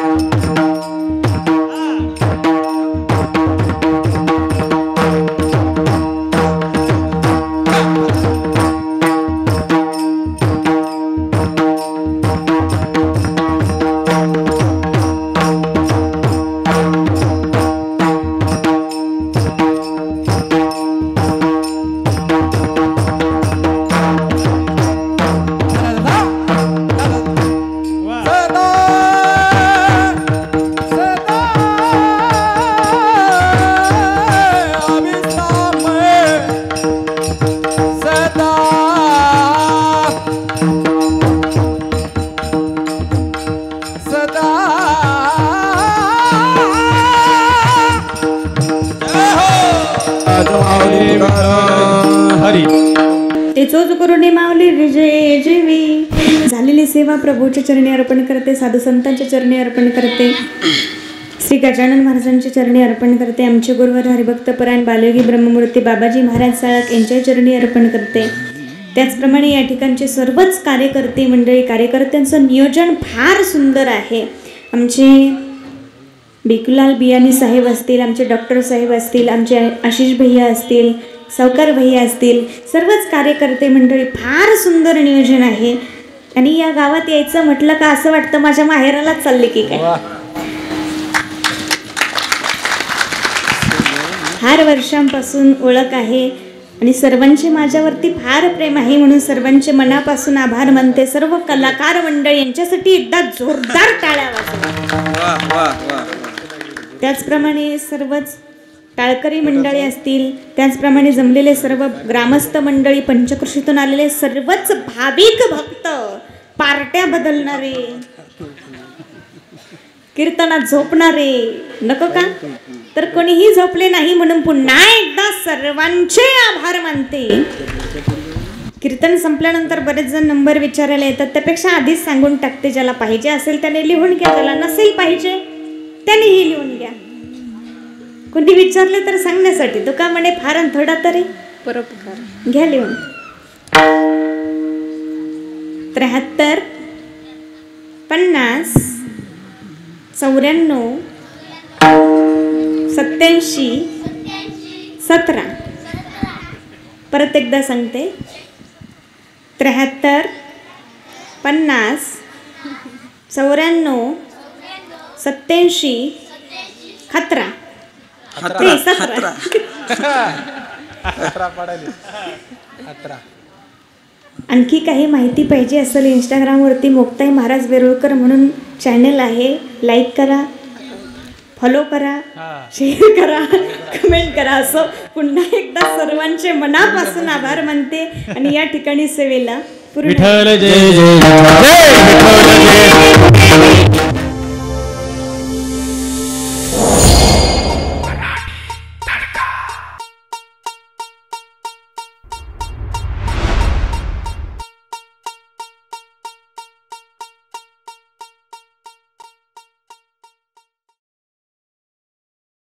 तेचोच करुणे माऊली विजय जीवी झालेली सेवा प्रभूच्या चरणी अर्पण करते, साधू संतांच्या चरणी अर्पण करते, श्री गजानन महाराजांच्या चरणी अर्पण करते, आमचे गुरुवर हरिभक्तपरायण बालयोगी ब्रह्ममूर्ती बाबाजी महाराज साळक यांच्या चरणी अर्पण करते। त्याचप्रमाणे या ठिकाणचे सर्वच कार्यकर्ते मंडळी, कार्यकर्त्यांचं नियोजन फार सुंदर आहे। आमचे बिकुलाल बियानी साहेब असतील, आमचे डॉक्टर साहेब असतील, आमचे आशिष भैया असतील, सावकार भैया असतील, सर्वच कार्यकर्ते मंडळी, फार सुंदर नियोजन आहे। आणि या गावात यायचं म्हटलं का असं वाटतं माझ्या माहेरालाच चालले की काय। फार वर्षांपासून ओळख आहे आणि सर्वांचे माझ्यावरती फार प्रेम आहे, म्हणून सर्वांचे मनापासून आभार मानते। सर्व कलाकार मंडळी यांच्यासाठी एकदा जोरदार टाळ्या वाजवा। त्याचप्रमाणे सर्वच टाळकरी मंडळी असतील, त्याचप्रमाणे जमलेले सर्व ग्रामस्थ मंडळी, पंचकृषीतून आलेले सर्वच भाविक भक्त, पार्ट्या बदलणारे, कीर्तनात झोपणारे नको का, तर कोणीही झोपले नाही म्हणून पुन्हा एकदा सर्वांचे आभार मानते। कीर्तन संपल्यानंतर बरेच जण नंबर विचारायला येतात, त्यापेक्षा आधीच सांगून टाकते, ज्याला पाहिजे असेल त्याने लिहून घ्या, ज्याला नसेल पाहिजे त्यानेही लिहून घ्या। कोणी विचारले तर सांगण्यासाठी, तो का म्हणे फार थोडा तरी परोपकार घ्या लिहून। 73 50 94 87 17। परत एकदा सांगते, 73 50 94 87 17। आणखी काही माहिती पाहिजे असेल, इंस्टाग्रामवरती मोक्ताई महाराज वेरुळकर म्हणून चॅनल आहे, लाईक करा, फॉलो करा, शेअर करा, कमेंट करा। असं पुन्हा एकदा सर्वांचे मनापासून आभार मानते आणि या ठिकाणी सेवेला पूर्ण